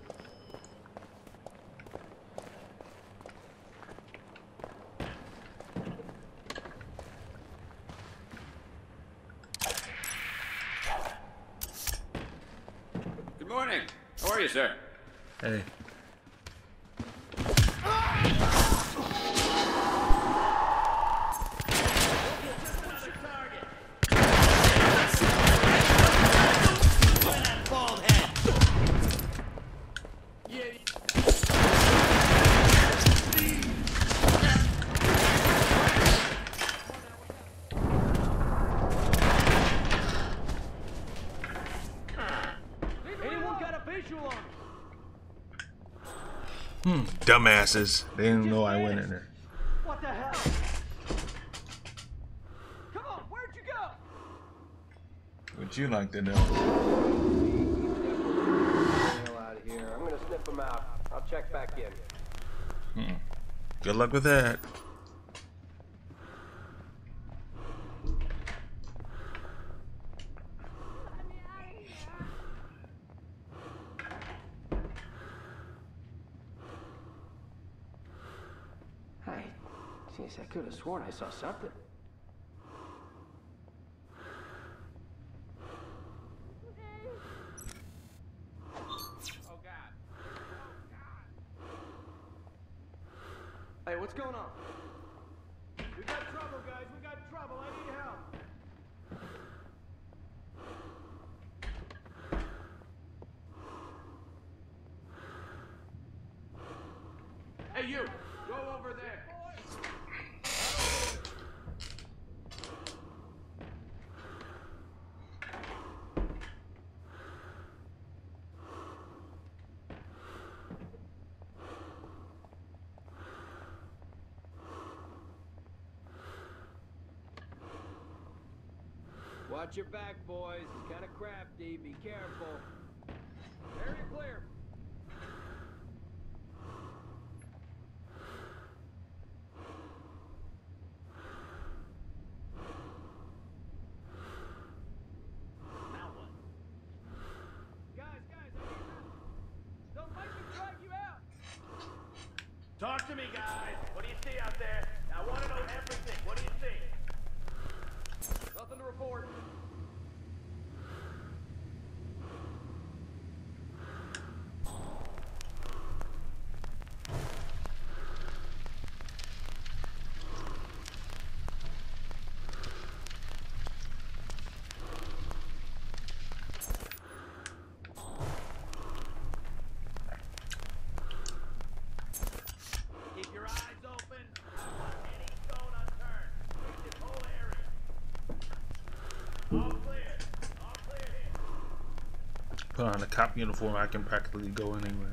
Good morning. How are you, sir? Hey. Anyone got a visual on? Hmm. Dumbasses. They didn't know I went in there. What the hell? Come on, where'd you go? What you like to know? Hell out of here. I'm gonna sniff him out. I'll check back in. Hmm. Good luck with that. Hey, jeez, I could have sworn I saw something. Oh, God. Hey, what's going on? We got trouble, guys. We got trouble. I need help. Hey, you. Go over there. Watch your back, boys. He's kind of crafty. Be careful. Area clear. Now what? Guys, guys, I need help. Don't make me drag you out. Talk to me, guys. What do you see out there? I want to know everything. What do you see? Nothing to report. Keep your eyes open. I don't want any stone unturned. Keep this whole area. All clear. All clear here. Put on a cop uniform, I can practically go anywhere.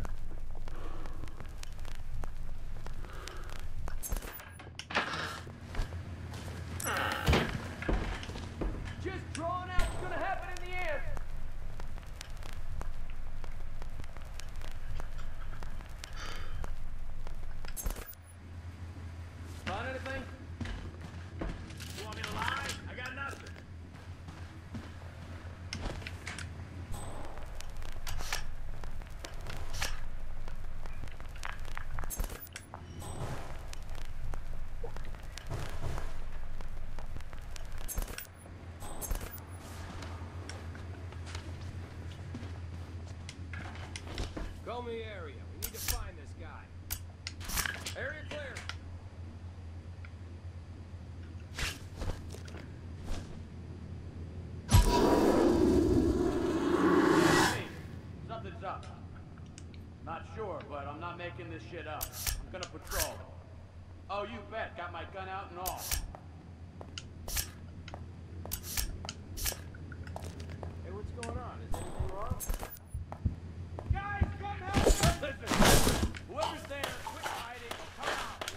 me the area. We need to find this guy. Area clear. Hey, something's up. Not sure, but I'm not making this shit up. I'm gonna patrol. Oh, you bet. Got my gun out and all. Hey, what's going on? Is anything wrong? Guys, come help! Listen, whoever's there, quit hiding. Come out.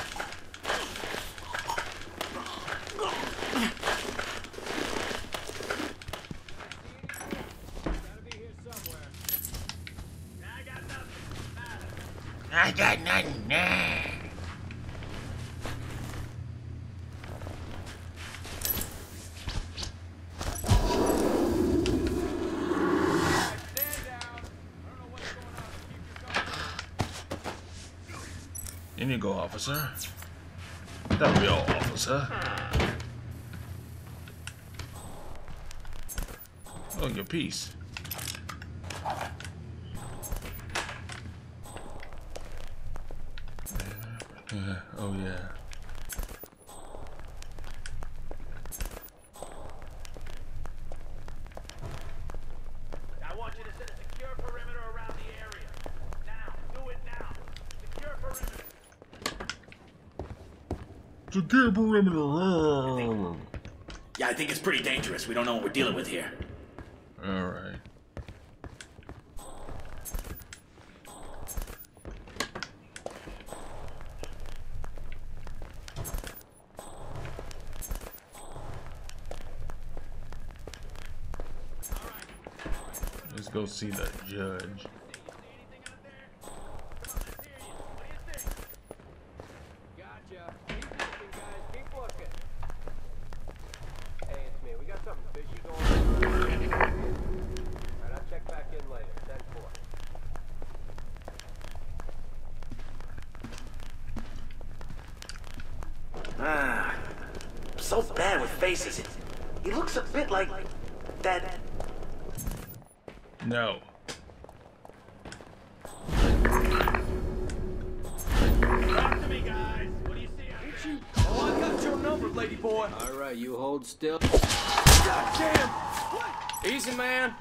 Gotta be here somewhere. I got nothing. I got nothing. Nah. In you go, officer. That'll be all, officer. Oh, your piece. Uh, oh, yeah. I want you to set a secure perimeter around the area. Now, do it now. Secure perimeter. Secure perimeter. Yeah, I think it's pretty dangerous. We don't know what we're dealing with here. All right. Let's go see the judge. Gotcha. Keep looking, guys. Keep looking. Hey, it's me. We got something fishy going on. Alright, I'll check back in later. ten four. Ah, so bad with faces. He looks a bit like that. No. Talk to me, guys. What do you see out there? Oh, I got your number, lady boy. All right, you hold still. God damn! What? Easy, man.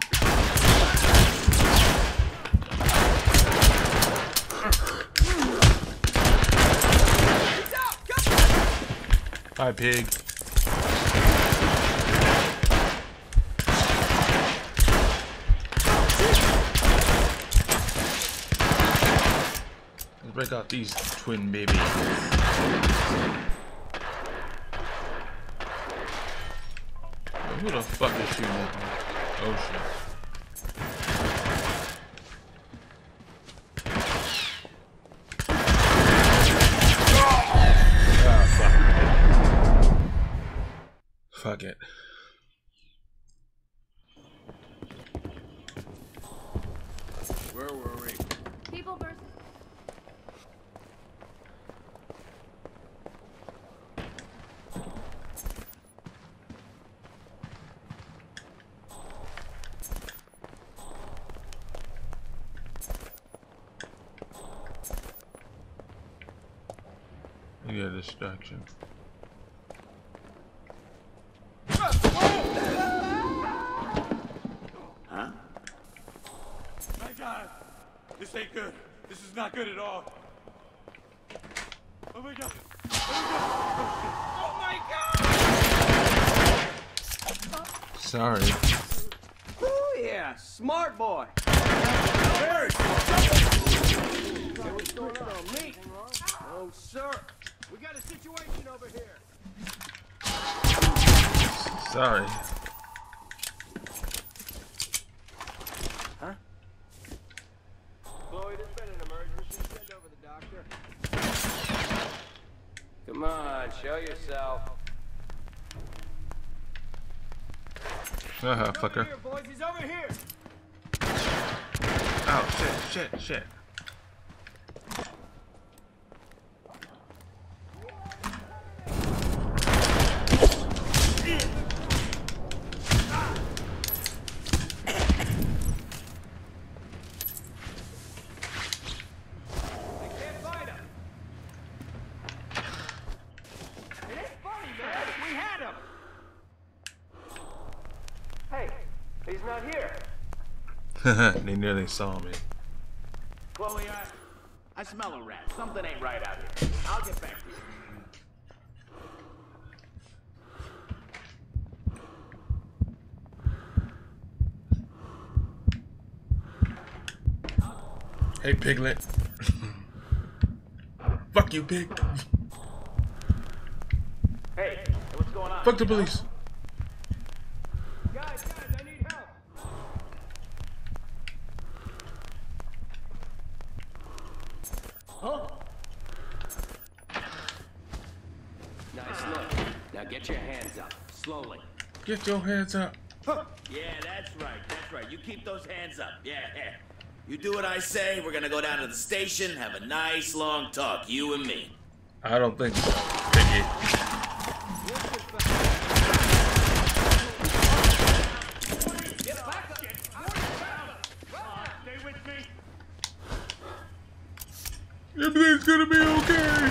He's out. Go. Hi, pig. Let's break out these twin babies. Who the fuck is shooting at me? Oh shit. Ah, fuck. Fuck it. Where were we? People versus... You got a distraction. Huh? My God, this ain't good. This is not good at all. Oh my God! Oh my God! Sorry. Oh yeah, smart boy. Barry! Hey, what's going on? Me? Oh, sir. We got a situation over here. Sorry. Huh? Chloe, there's been an emergency. Send over the doctor. Come on, show yourself. Uh-huh, fucker. Here, boys, he's over here. Oh, shit, shit, shit. here. They nearly saw me. Chloe, I, I smell a rat. Something ain't right out here. I'll get back to you. Hey, Piglet. Fuck you, pig. Hey, what's going on? Fuck the police. Guys, guys, I need help. Huh? Nice look. Now get your hands up, slowly. Get your hands up. Yeah, that's right, that's right. You keep those hands up. Yeah, yeah. You do what I say, we're gonna go down to the station, have a nice long talk, you and me. I don't think so, Piggy. Get back up. Stay with me. Everything's gonna be okay.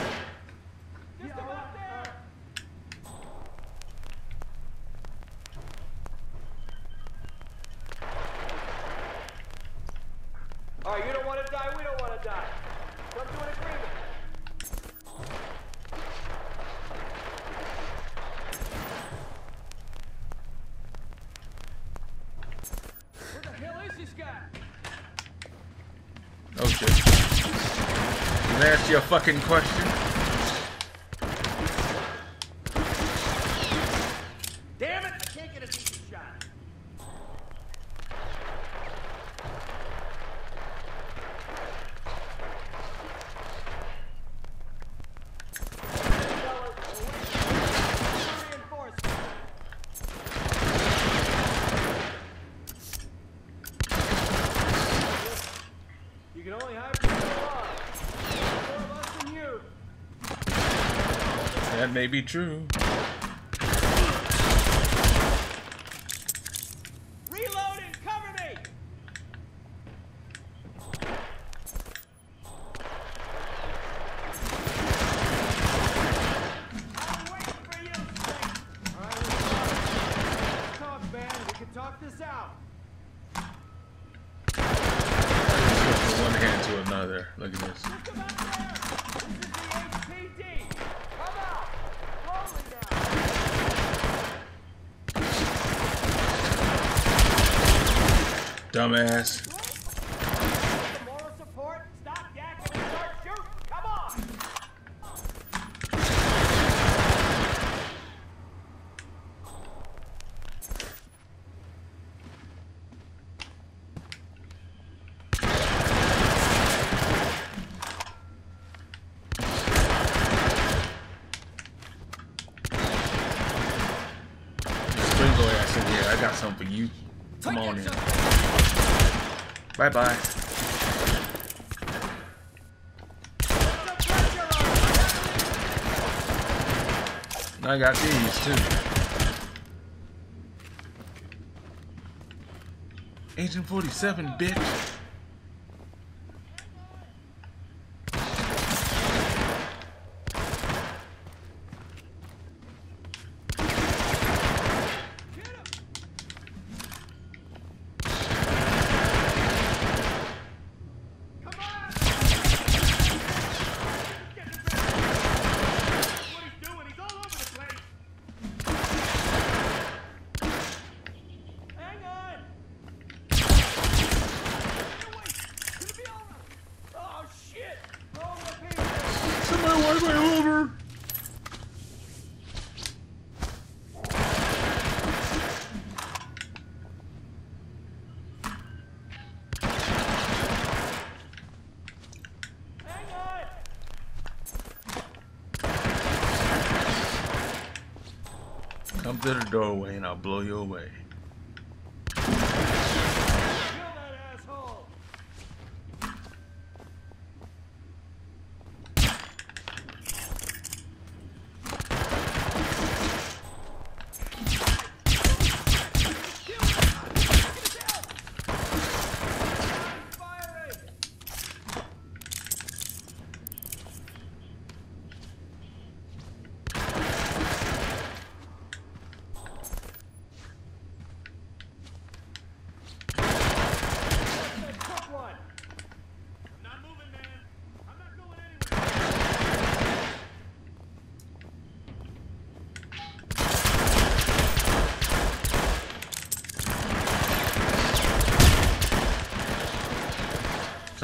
All right, you don't want to die, we don't want to die. Come to an agreement. Where the hell is this guy? Oh shit. Can I ask you a fucking question? Damn it! I can't get a decent shot. You can only hide from your alive. More of us than you. That may be true. Reloading, cover me. I'm waiting for you, Snake. All right, let's talk, man. We can talk this out. From one hand to another. Look at this. This is the H P D. Come out. Slowly down. Dumbass. Moral support. Stop yakking and start shooting. Come on. Sprinkle ass in here. I got something for you. Come on in. Bye bye. I got these too. Agent forty-seven, bitch. Somebody wipe me over. Come to the doorway and I'll blow you away.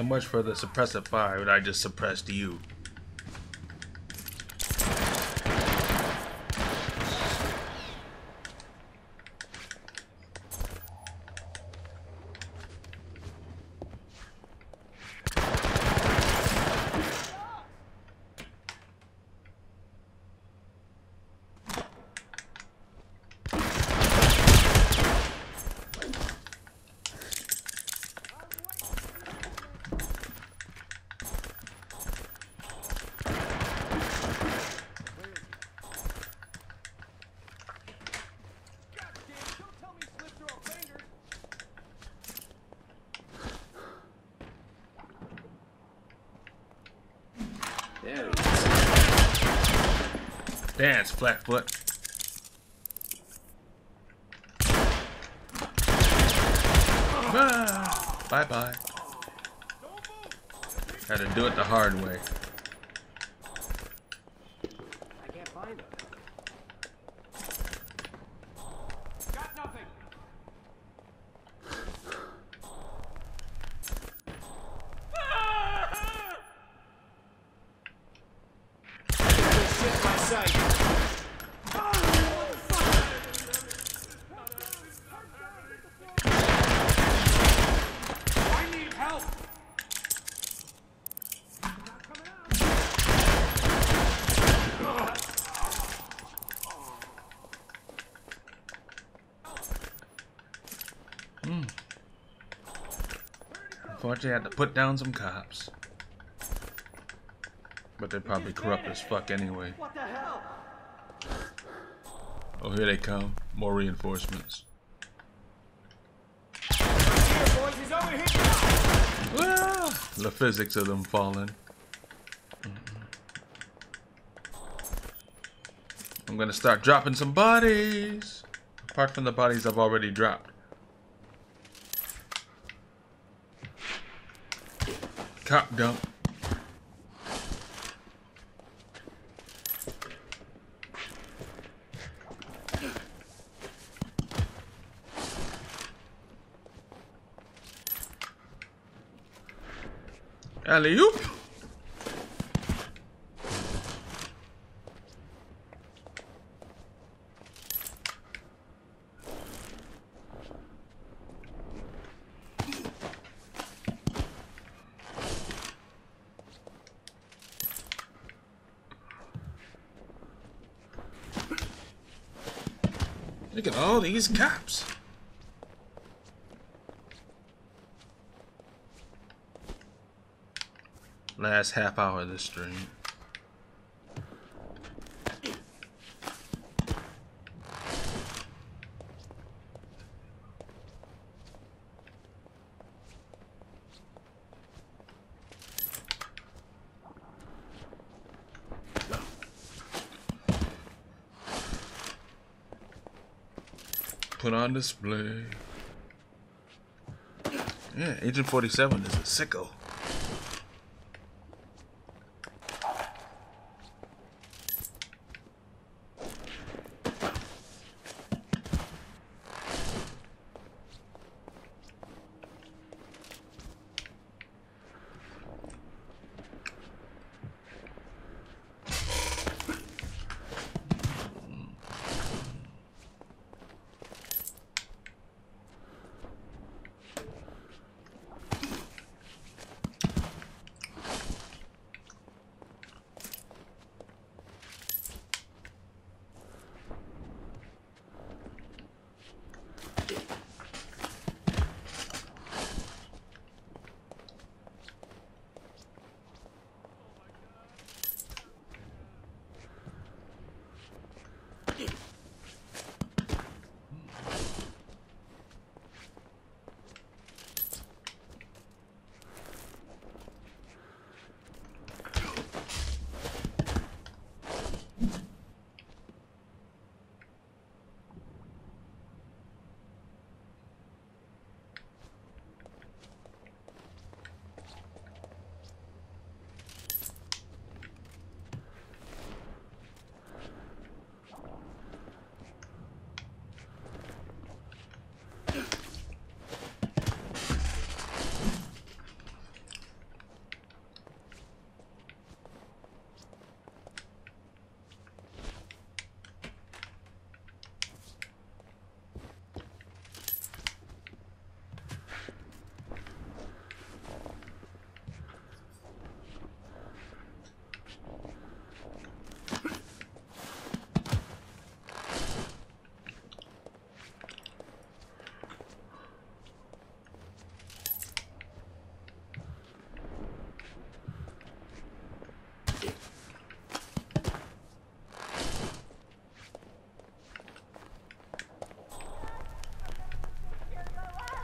much for the suppressive fire, but I just suppressed you. There Dance, Flatfoot. Ah, bye bye. Had to do it the hard way. I can't find him. Got nothing. shit my sight. I need help. Hmm. Unfortunately, I had to put down some cops. But they're probably corrupt as fuck anyway. What the hell? Oh, here they come. More reinforcements. Here, boys, he's over here. Ah, the physics of them falling. I'm gonna start dropping some bodies. Apart from the bodies I've already dropped. Cop dump. Alley-oop. Look at all these cops. Last half hour of this stream. Put on display. Yeah, Agent forty-seven is a sicko.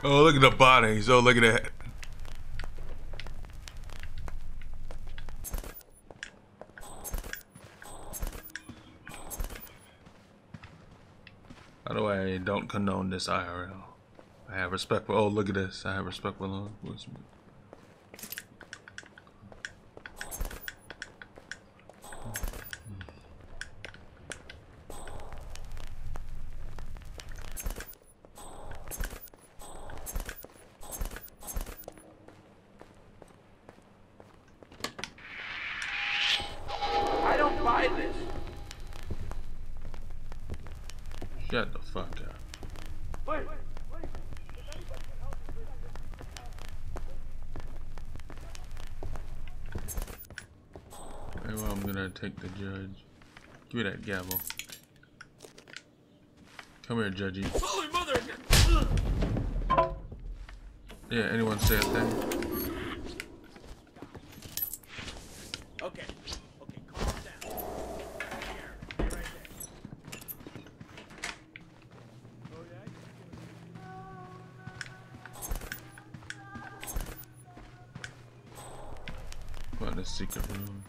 Oh, look at the bodies. Oh, look at that. By the way, I don't condone this I R L. I have respect for. Oh, look at this. I have respect for law enforcement. I don't buy this. Shut the fuck up. Wait. Very well, I'm gonna take the judge. Give me that gavel. Come here, judgy. Holy mother! Yeah, anyone say a thing? Okay. Okay, calm down. Here, right there. Oh, yeah? Go in the secret room.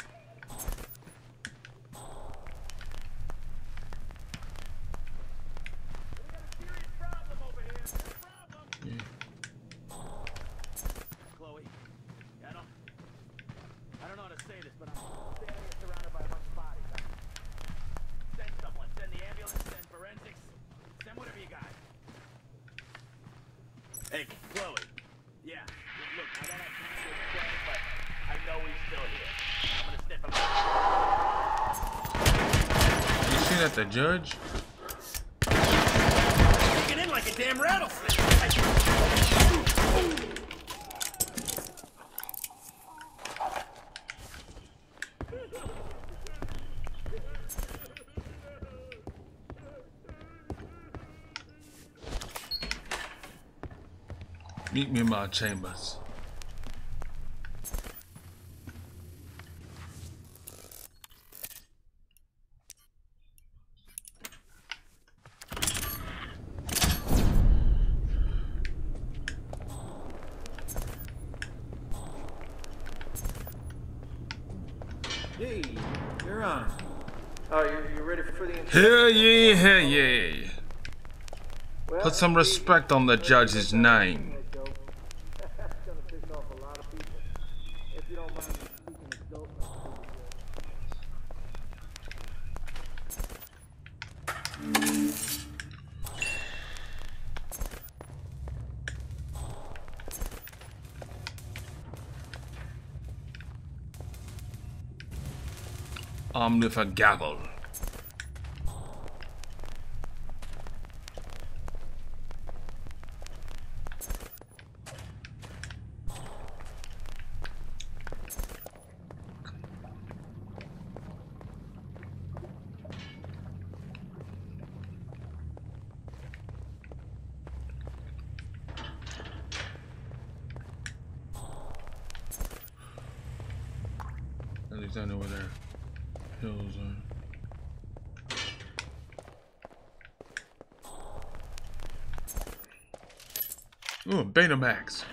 Chloe, I don't, I don't know how to say this, but I'm standing here surrounded by a bunch of bodies. Send someone, send the ambulance, send forensics, send whatever you got. Hey, Chloe. Yeah, look, I don't have time to explain, but I know he's still here. I'm gonna step him out. You see that the judge? Sneaking in like a damn rattlesnake. Meet me in my chambers. Hey, you're on. Oh, you're, you're ready for the Hell yeah, hell yeah. Put some respect on the judge's name. Armed with a gavel. At least I know where their hills are. Ooh, Betamax.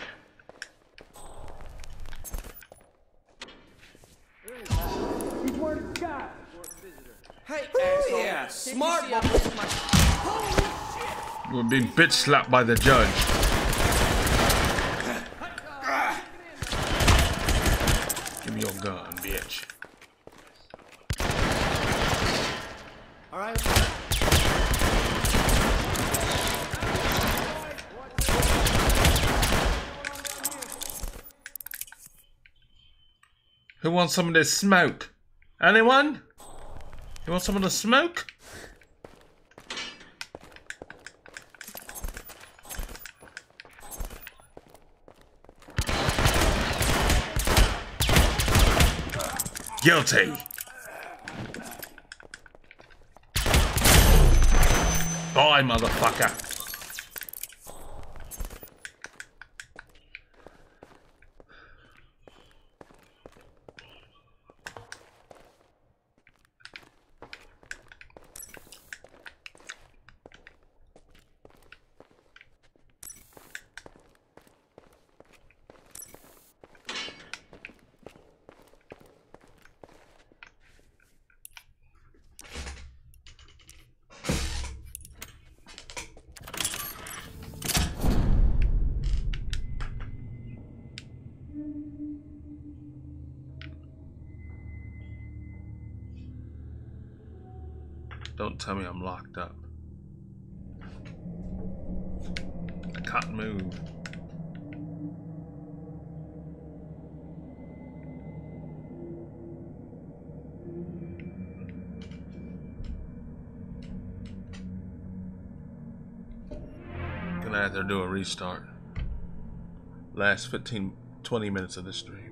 He's wearing a sky. Hey, asshole. yeah, Did smart you see one. I my... Holy shit! We're being bitch slapped by the judge. Give me your gun, bitch. All right. Who wants some of this smoke? Anyone? You want some of the smoke? Guilty. Bye, motherfucker. Don't tell me I'm locked up. I can't move. Gonna have to do a restart. Last fifteen, twenty minutes of the stream.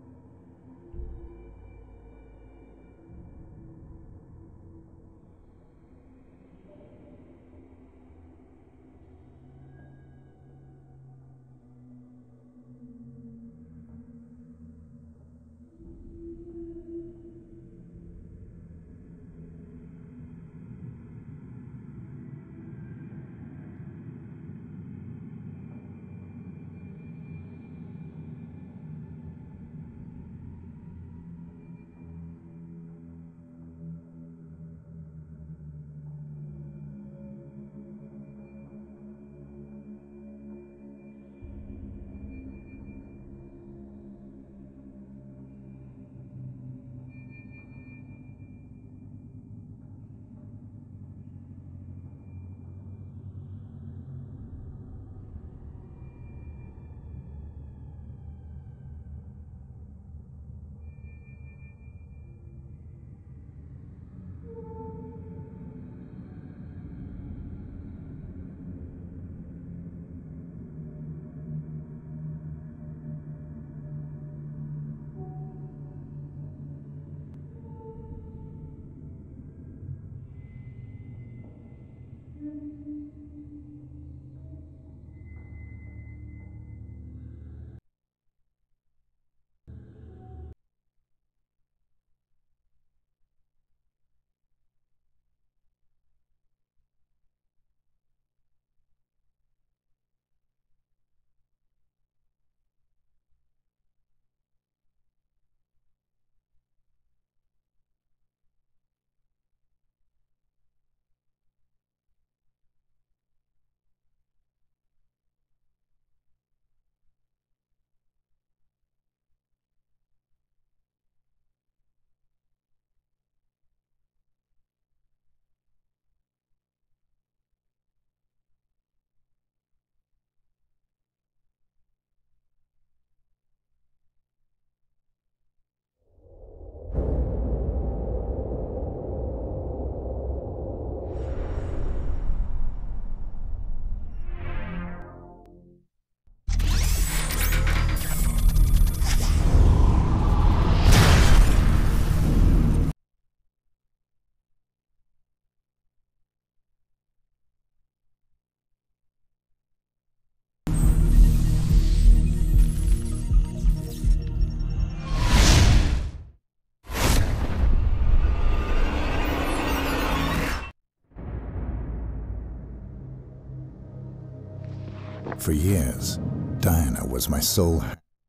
For years, Diana was my sole...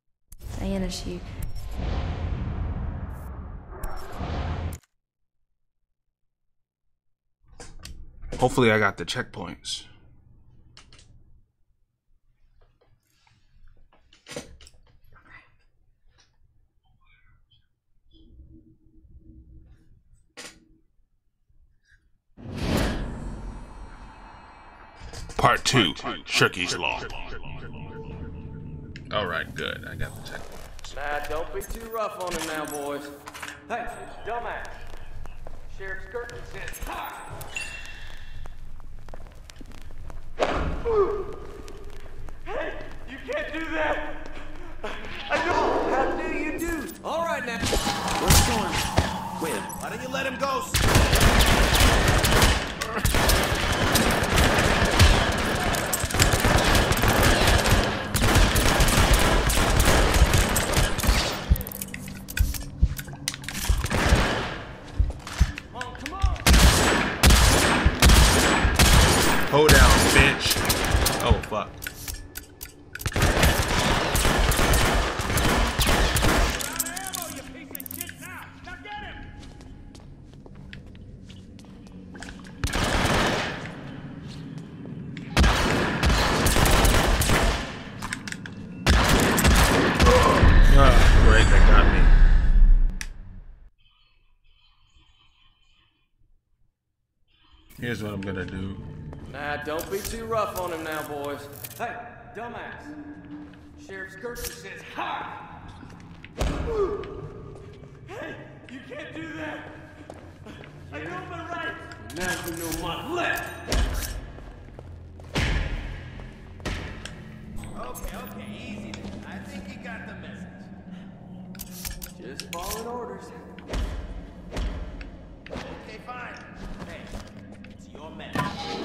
Diana, she... Hopefully I got the checkpoints. Part two, Shirky's Law. Alright, good. I got the checkpoints. Nah, don't be too rough on him now, boys. Hey, dumbass. Sheriff Curtin says hi. Hey, you can't do that. I know. How do you do? All right now. Where's he going? Wait, why don't you let him go? Hold down, bitch. Oh, fuck. Here's what I'm gonna do. Nah, don't be too rough on him now, boys. Hey, dumbass. Sheriff Skirky says hi! Hey, you can't do that. I know my rights. Now you know my left. Okay, okay, easy then. I think you got the message. Just following orders. Okay, fine. Hey, it's your message.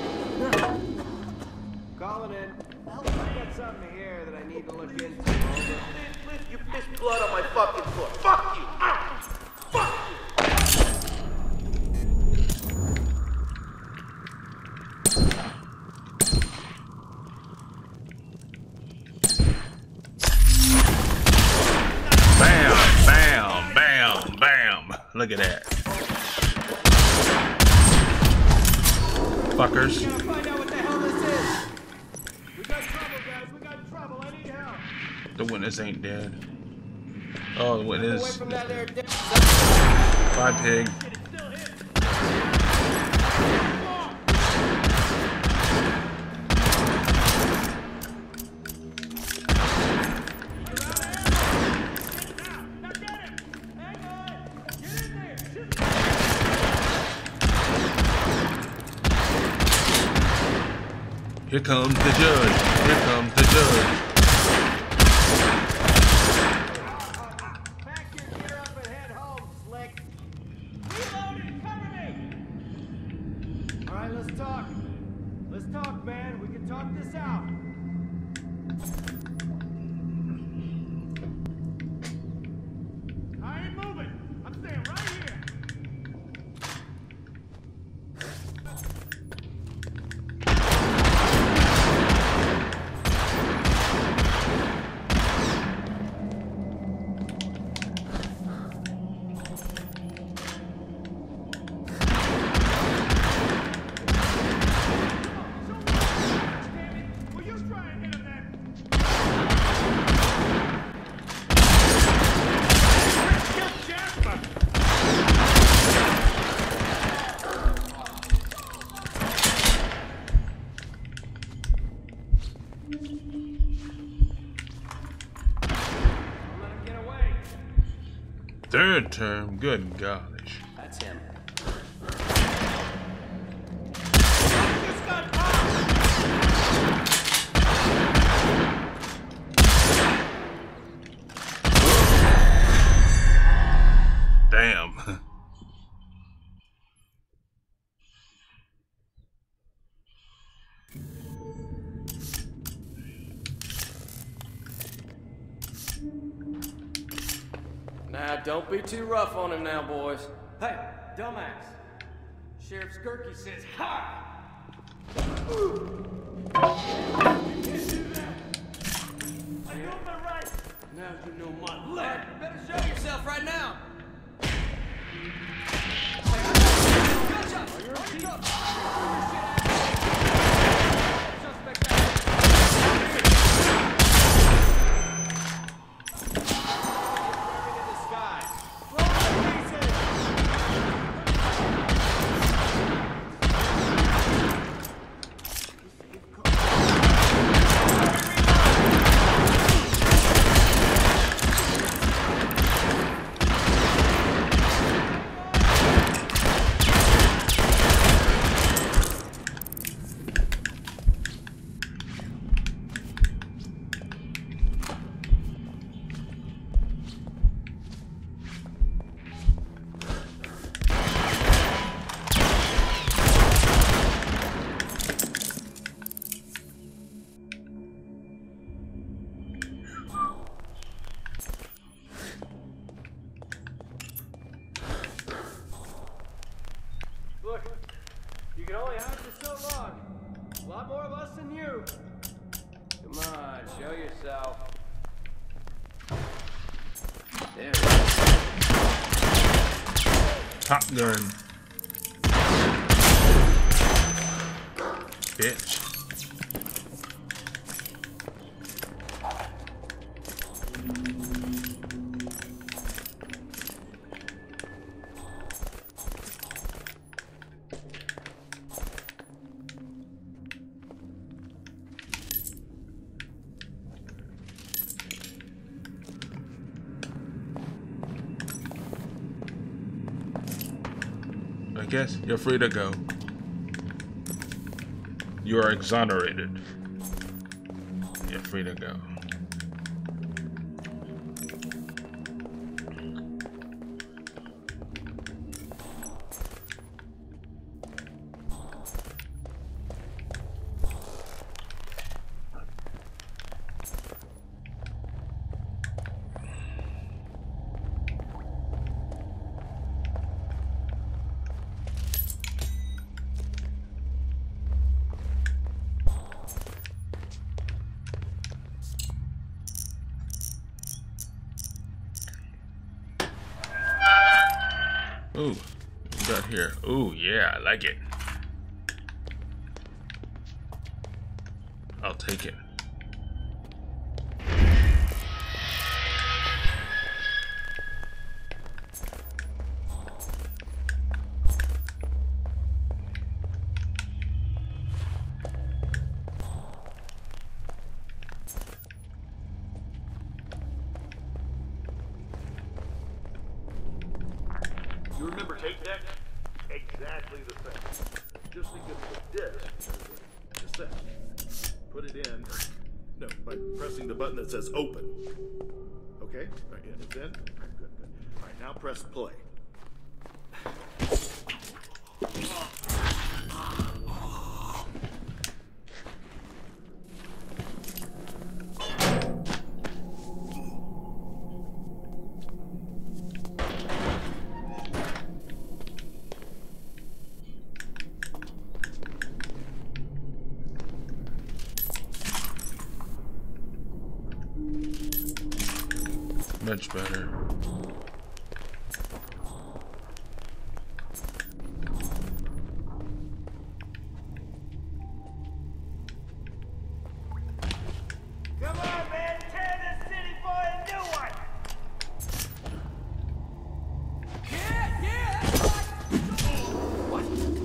Calling in. I got something here that I need to look into. Cliff, you pissed blood on my fucking foot. Fuck you! Ah! Fuck you! Bam, bam, bam, bam. Look at that. Fuckers. We gotta find out what the hell this is. We got trouble, guys. We got trouble. I need help. The witness ain't dead. Oh, the witness. Away from that there dead. Bye, pig. Here comes the judge. Here comes the judge. Pack your gear up and head home, Slick. Reload and cover me. All right, let's talk. Let's talk, man. We can talk this out. I ain't moving. I'm staying right here. Third term, good gosh. That's him. Damn. Now, don't be too rough on him now, boys. Hey, dumbass. Sheriff Skirky says hi! You can't do that. I know my rights. Now you know my left. You better show yourself right now. Top gun. Bitch. I guess you're free to go. You are exonerated. You're free to go. Ooh, what we got here? Ooh, yeah, I like it. I'll take it. You remember tape deck? Exactly the same. Just think of the disc as a cassette. Put it in, no, by pressing the button that says open. Okay, all right, yeah, it's in. All right, good, good. All right, now press play. Much better. Come on, man, tear this city for a new one! Yeah, yeah! What?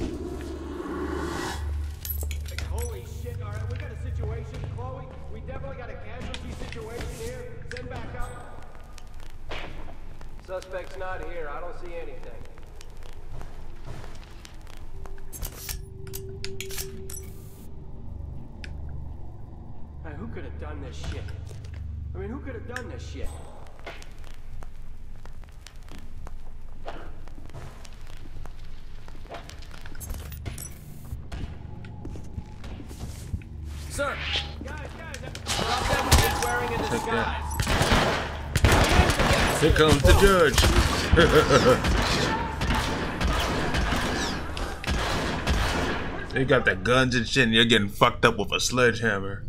Like, holy shit, alright, we got a situation, Chloe. We definitely got a casualty situation here. Send back up. Suspect's not here. I don't see anything. Hey, who could have done this shit? I mean, who could have done this shit? Sir! Guys, guys, Drop that swearing in Take disguise. Here comes the judge. They got the guns and shit and you're getting fucked up with a sledgehammer.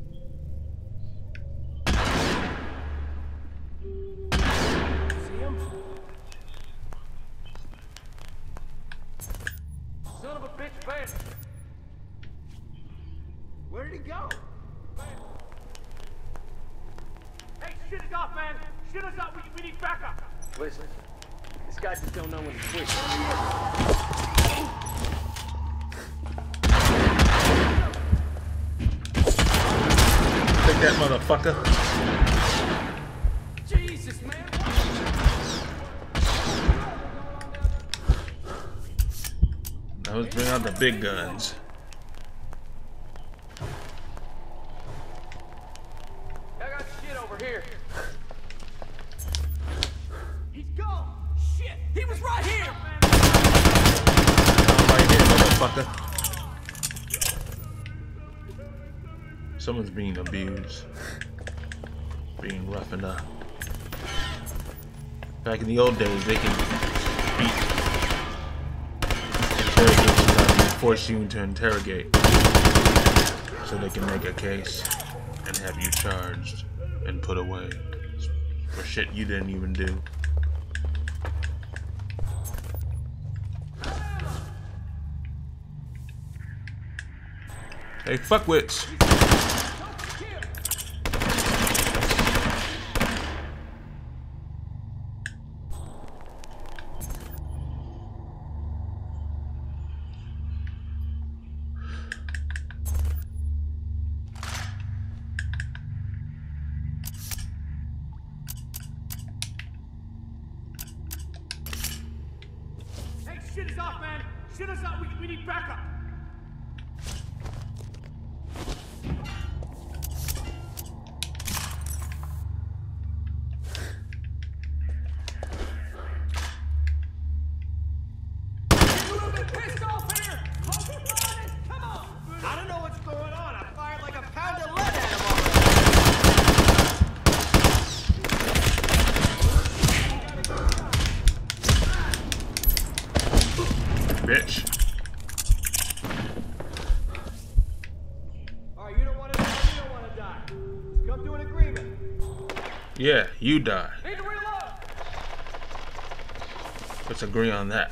see him? Son of a bitch, man! Where did he go? Hey, shit is off, man. Shit is off. We, we need backup. Listen, this guy just don't know when to quit. Take that motherfucker. Jesus, man! Now let's bring out the big guns. I got shit over here. He's gone! Shit! He was right here! I'm right here, motherfucker. Someone's being abused. Being roughened up. Back in the old days, they can beat, interrogate you, and force you to interrogate. So they can make a case and have you charged and put away for shit you didn't even do. Hey, fuckwits! Hey, shit is off, man. Shit us out. We, we need backup. I don't know what's going on. I fired like a pound of lead at him Bitch. Alright, you don't want to die, you don't want to die. Let's come to an agreement. Yeah, you die. Need to reload! Let's agree on that.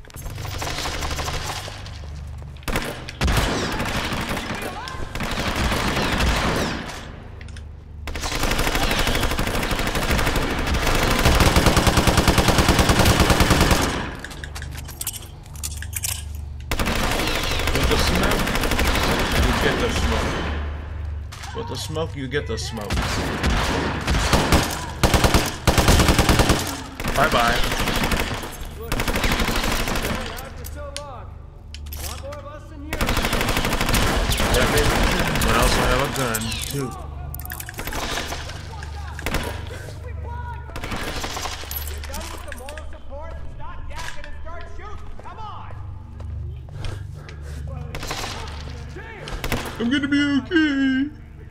With the smoke, you get the smoke. Bye bye. Yeah, baby. But I also have a gun, too. I'm gonna be okay.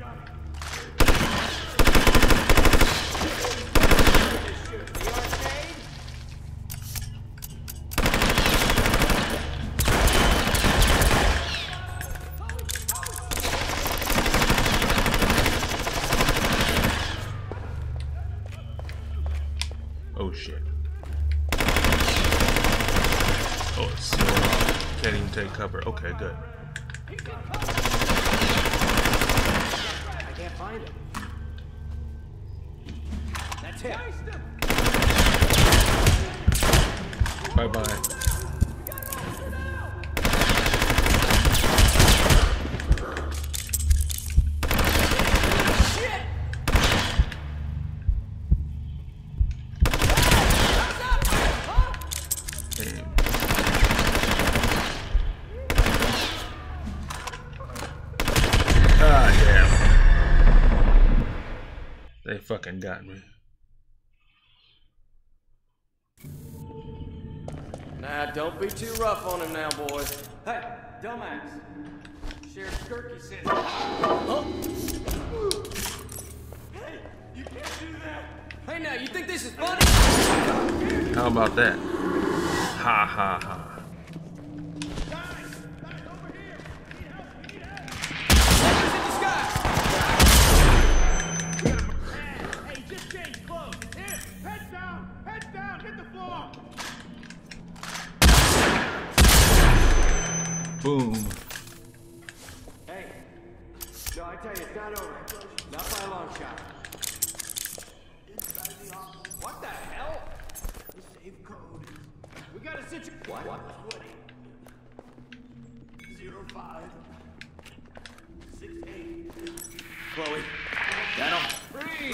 Oh shit. Oh, it's still off. Can't even take cover. Okay, good. I can't find him. That's him. Bye bye. They fucking got me. Nah, don't be too rough on him now, boys. Hey, dumbass. Sheriff Skirky said. Huh? Hey, you can't do that. Hey, now, you think this is funny? How about that? Ha ha ha. Boom. Hey, no, I tell you, it's not over. Not by a long shot. What the hell? The safe code. We got a situation. What? What? Zero five. Six eight. Chloe. Daniel. Freeze!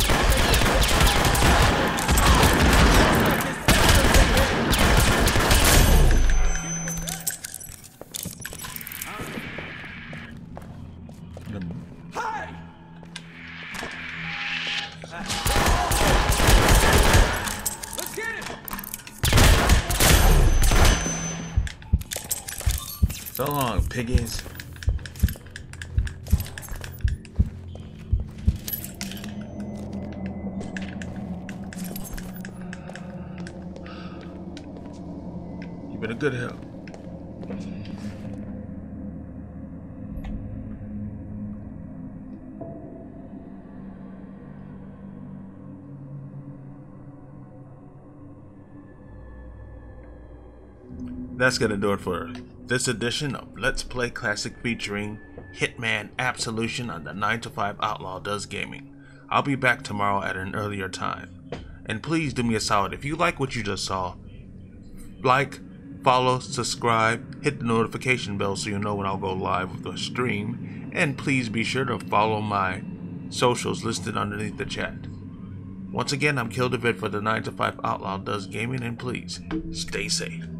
Hey! Let's get it! So long, piggies. You've been a good help. That's gonna do it for this edition of Let's Play Classic featuring Hitman Absolution on the nine to five Outlaw Does Gaming. I'll be back tomorrow at an earlier time. And please do me a solid, if you like what you just saw, like, follow, subscribe, hit the notification bell so you know when I'll go live with the stream, and please be sure to follow my socials listed underneath the chat. Once again, I'm Kill David for the nine to five Outlaw Does Gaming, and please, stay safe.